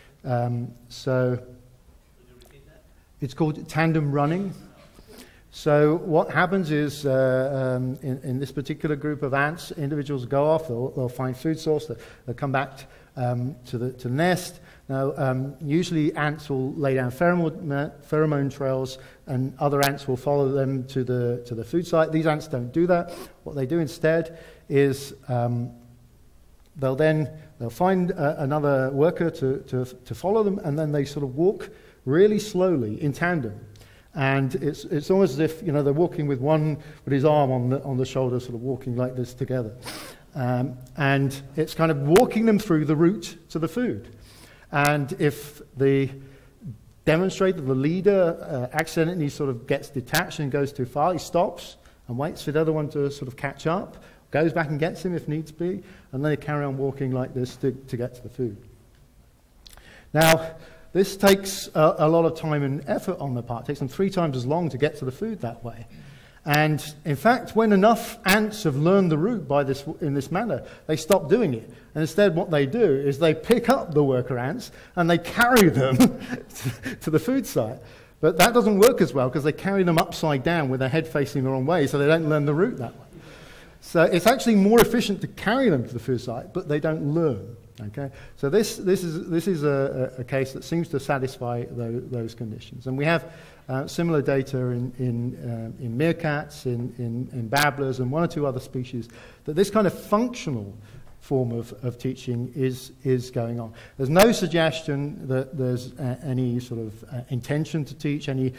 [SPEAKER 2] It's called tandem running. So what happens is, in this particular group of ants, individuals go off, they'll find food source, they'll come back to the nest. Now, usually ants will lay down pheromone trails, and other ants will follow them to the food site. These ants don't do that. What they do instead is they'll find another worker to follow them, and then they sort of walk really slowly in tandem, and it's almost as if, you know, they're walking with his arm on the shoulder, sort of walking like this together, and it's kind of walking them through the route to the food. And if they demonstrate that the leader accidentally sort of gets detached and goes too far, he stops and waits for the other one to sort of catch up, goes back and gets him if needs be, and then they carry on walking like this to get to the food. Now, this takes a lot of time and effort on their part. It takes them 3 times as long to get to the food that way. And in fact, when enough ants have learned the route in this manner, they stop doing it. And instead what they do is they pick up the worker ants and they carry them to the food site. But that doesn't work as well because they carry them upside down with their head facing the wrong way, so they don't learn the route that way. So it's actually more efficient to carry them to the food site, but they don't learn. Okay? So this is a case that seems to satisfy those conditions. And we have similar data in meerkats, in babblers, and 1 or 2 other species, that this kind of functional form of teaching is going on. There's no suggestion that there's any sort of intention to teach, any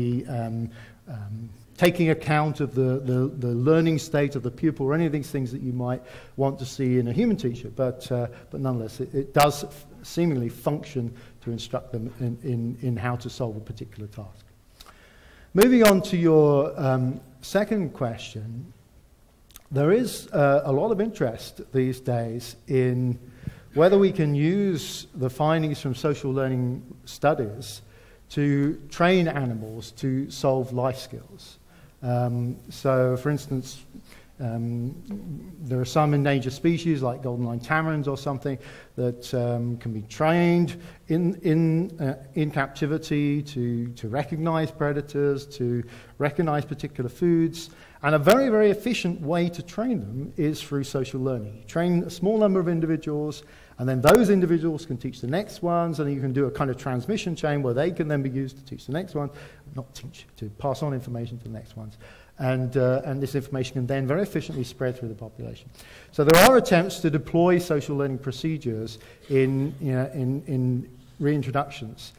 [SPEAKER 2] taking account of the learning state of the pupil or any of these things that you might want to see in a human teacher, but nonetheless, it does seemingly function to instruct them in how to solve a particular task. Moving on to your second question, there is a lot of interest these days in whether we can use the findings from social learning studies to train animals to solve life skills. So, for instance, there are some endangered species like golden line tamarins or something that can be trained in captivity to recognize predators, to recognize particular foods. And a very, very efficient way to train them is through social learning. You train a small number of individuals, and then those individuals can teach the next ones, and you can do a kind of transmission chain where they can then be used to teach the next one, not teach, to pass on information to the next ones. And this information can then very efficiently spread through the population. So there are attempts to deploy social learning procedures in reintroductions.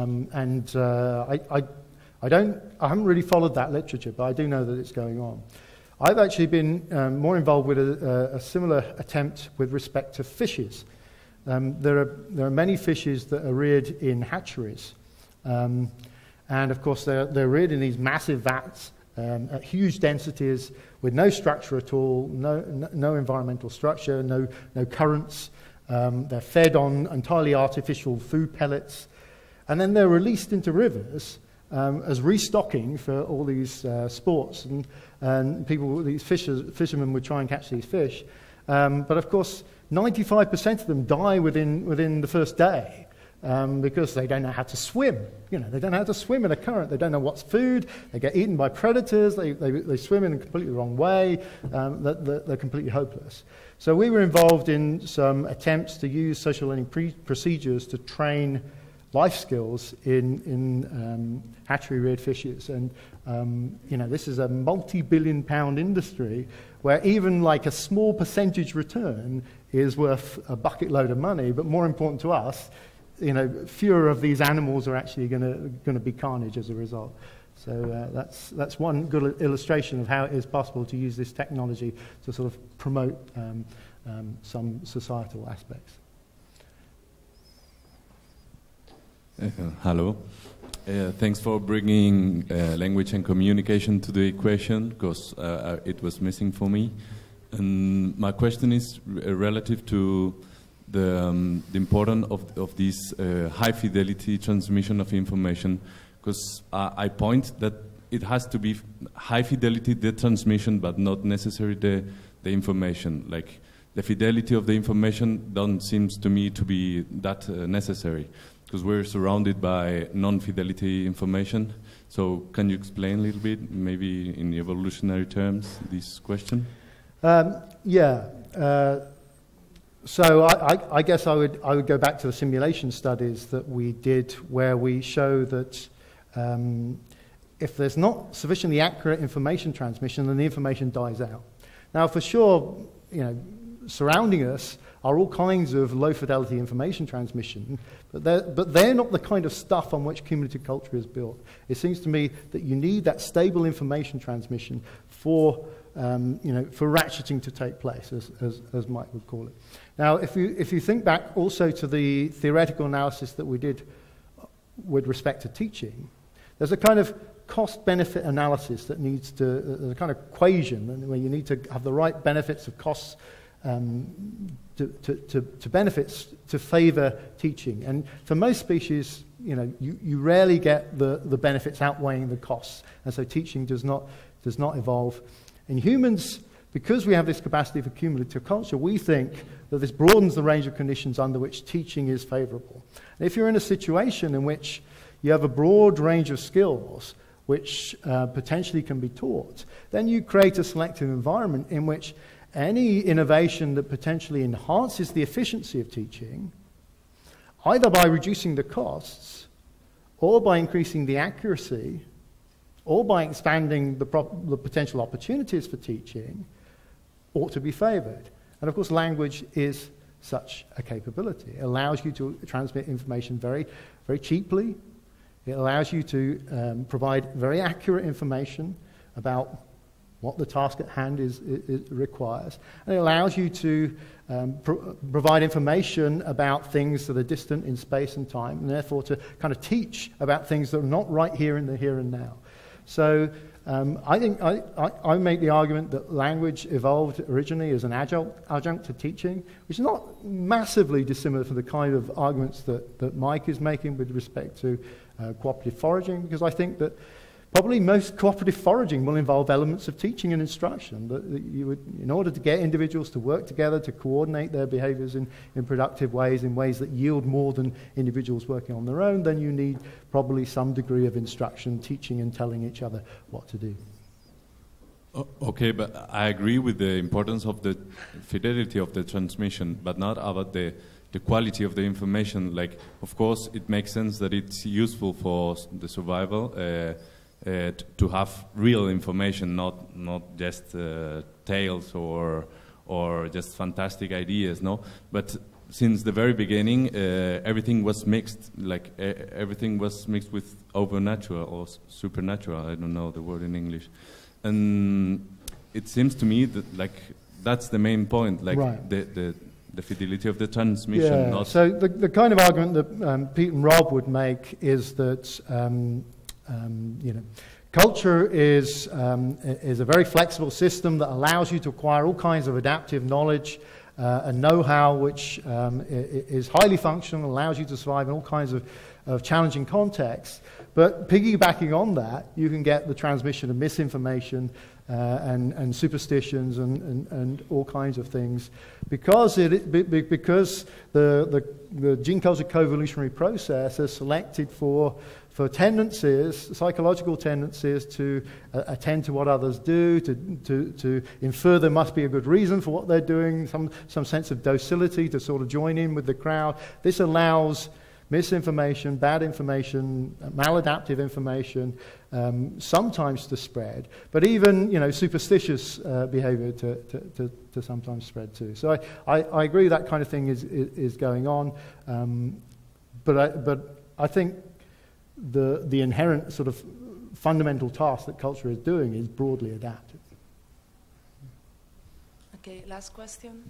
[SPEAKER 2] I haven't really followed that literature, but I do know that it's going on. I've actually been more involved with a similar attempt with respect to fishes. There are many fishes that are reared in hatcheries. And of course, they're reared in these massive vats at huge densities with no structure at all, no environmental structure, no currents. They're fed on entirely artificial food pellets. And then they're released into rivers as restocking for all these sports. And these fishermen would try and catch these fish. But of course, 95% of them die within the first day. Because they don't know how to swim. They don't know how to swim in a current. They don't know what's food. They get eaten by predators. They swim in a completely wrong way. They're completely hopeless. So we were involved in some attempts to use social learning procedures to train life skills in hatchery-reared fishes. And this is a multi-billion-pound industry where even like a small percentage return is worth a bucket load of money. But more important to us, fewer of these animals are actually going to be carnage as a result. So that's one good illustration of how it is possible to use this technology to sort of promote some societal aspects.
[SPEAKER 5] Hello. Thanks for bringing language and communication to the equation, because it was missing for me. And my question is relative to the importance of this high fidelity transmission of information, because I point that it has to be high fidelity the transmission, but not necessarily the information. Like the fidelity of the information doesn't seem to me to be that necessary, because we're surrounded by non-fidelity information. So can you explain a little bit, maybe in evolutionary terms, this question?
[SPEAKER 2] So I guess I would go back to the simulation studies that we did, where we show that if there's not sufficiently accurate information transmission, then the information dies out. Now, for sure, surrounding us are all kinds of low-fidelity information transmission, but they're not the kind of stuff on which cumulative culture is built. It seems to me that you need that stable information transmission for ratcheting to take place, as Mike would call it. Now, if you think back also to the theoretical analysis that we did with respect to teaching, there's a kind of cost-benefit analysis that needs to, there's a kind of equation where you need to have the right benefits of costs
[SPEAKER 6] benefits to favor teaching. And for most species, you rarely get the benefits outweighing the costs, and so teaching does not evolve. In humans, because we have this capacity for cumulative culture, we think that this broadens the range of conditions under which teaching is favorable. And if you're in a situation in which you have a broad range of skills which potentially can be taught, then you create a selective environment in which any innovation that potentially enhances the efficiency of teaching, either by reducing the costs, or by increasing the accuracy, or by expanding the potential opportunities for teaching, ought to be favored. And of course, language is such a capability. It allows you to transmit information very, very cheaply. It allows you to provide very accurate information about what the task at hand requires. And it allows you to provide information about things that are distant in space and time, and therefore to kind of teach about things that are not right here in the here and now. So I think I make the argument that language evolved originally as an adjunct to teaching, which is not massively dissimilar from the kind of arguments that Mike is making with respect to cooperative foraging, because I think that probably most cooperative foraging will involve elements of teaching and instruction. That you would, in order to get individuals to work together, to coordinate their behaviors in productive ways, in ways that yield more than individuals working on their own, then you need probably some degree of instruction, teaching and telling each other what to do.
[SPEAKER 5] Okay, but I agree with the importance of the fidelity of the transmission, but not about the quality of the information. Like, of course, it makes sense that it's useful for the survival, to have real information, not just tales or just fantastic ideas, no? But since the very beginning, everything was mixed, like everything was mixed with overnatural or supernatural, I don't know the word in English. And it seems to me that that's the main point, like right. The fidelity of the transmission.
[SPEAKER 6] Yeah, so the kind of argument that Pete and Rob would make is that culture is a very flexible system that allows you to acquire all kinds of adaptive knowledge and know-how, which is highly functional, allows you to survive in all kinds of challenging contexts. But piggybacking on that, you can get the transmission of misinformation and superstitions and all kinds of things, because the gene culture co-evolutionary process has selected for tendencies, psychological tendencies to attend to what others do, to infer there must be a good reason for what they're doing, some sense of docility to sort of join in with the crowd. This allows misinformation, bad information, maladaptive information, sometimes to spread, but even superstitious behavior to sometimes spread too. So I agree that kind of thing is going on, but I think the inherent sort of fundamental task that culture is doing is broadly adaptive.
[SPEAKER 1] Okay, last question.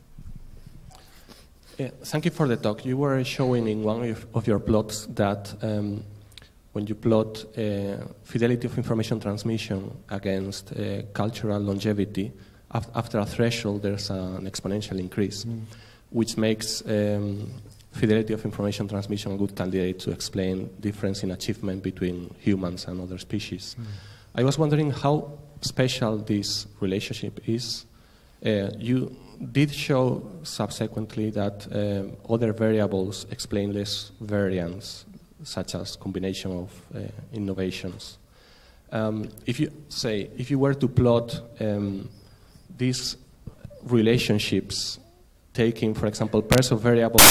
[SPEAKER 7] Thank you for the talk. You were showing in one of your plots that when you plot fidelity of information transmission against cultural longevity, after a threshold there's an exponential increase, which makes fidelity of information transmission a good candidate to explain difference in achievement between humans and other species. I was wondering how special this relationship is. You did show subsequently that other variables explain less variance, such as combination of innovations. If you were to plot these relationships, taking, for example, pairs of variables.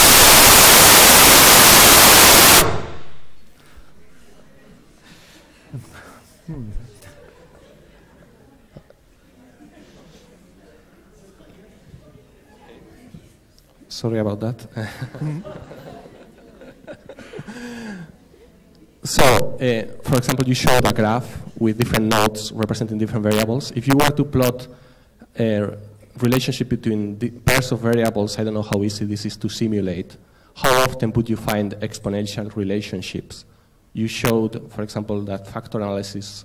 [SPEAKER 7] Sorry about that. So, for example, you showed a graph with different nodes representing different variables. If you were to plot a relationship between the pairs of variables, I don't know how easy this is to simulate, how often would you find exponential relationships? You showed, for example, that factor analysis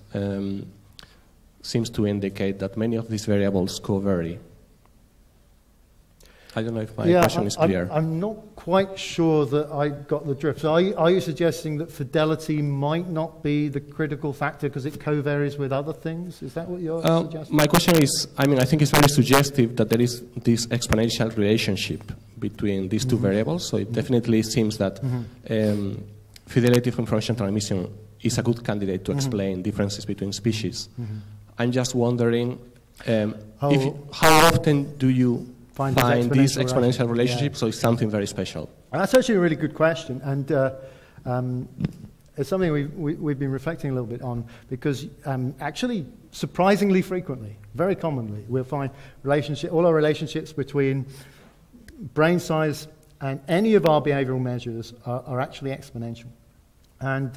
[SPEAKER 7] seems to indicate that many of these variables co-vary. I don't know if my question is clear.
[SPEAKER 6] I'm not quite sure that I got the drift. So are you suggesting that fidelity might not be the critical factor because it co-varies with other things? Is that what you're suggesting?
[SPEAKER 7] My question is, I think it's very suggestive that there is this exponential relationship between these two variables. So it definitely seems that fidelity of information transmission is a good candidate to explain differences between species. I'm just wondering, how often do you find this exponential relationship? So it's something very special.
[SPEAKER 6] That's actually a really good question, and it's something we've been reflecting a little bit on, because actually, surprisingly frequently, very commonly, we'll find all our relationships between brain size and any of our behavioral measures are actually exponential. And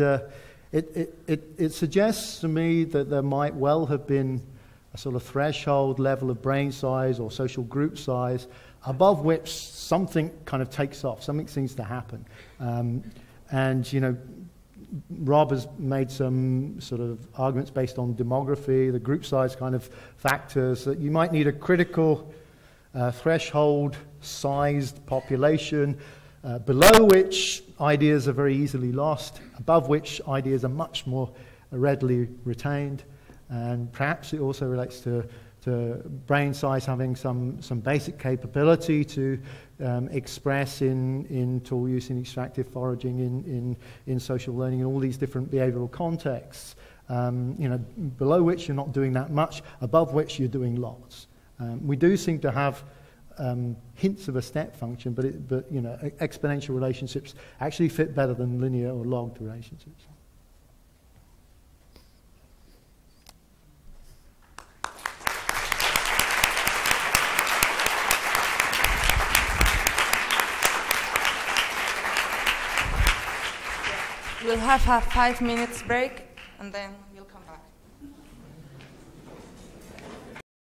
[SPEAKER 6] it suggests to me that there might well have been a sort of threshold level of brain size or social group size above which something kind of takes off, something seems to happen. And, you know, Rob has made some sort of arguments based on demography, the group size kind of factors, that you might need a critical threshold sized population, below which ideas are very easily lost, above which ideas are much more readily retained. And perhaps it also relates to brain size having some basic capability to express in tool use, in extractive foraging, in social learning, in all these different behavioral contexts. You know, below which you're not doing that much, above which you're doing lots. We do seem to have hints of a step function, but you know, exponential relationships actually fit better than linear or logged relationships.
[SPEAKER 1] We'll have a 5 minutes break, and then we'll come back.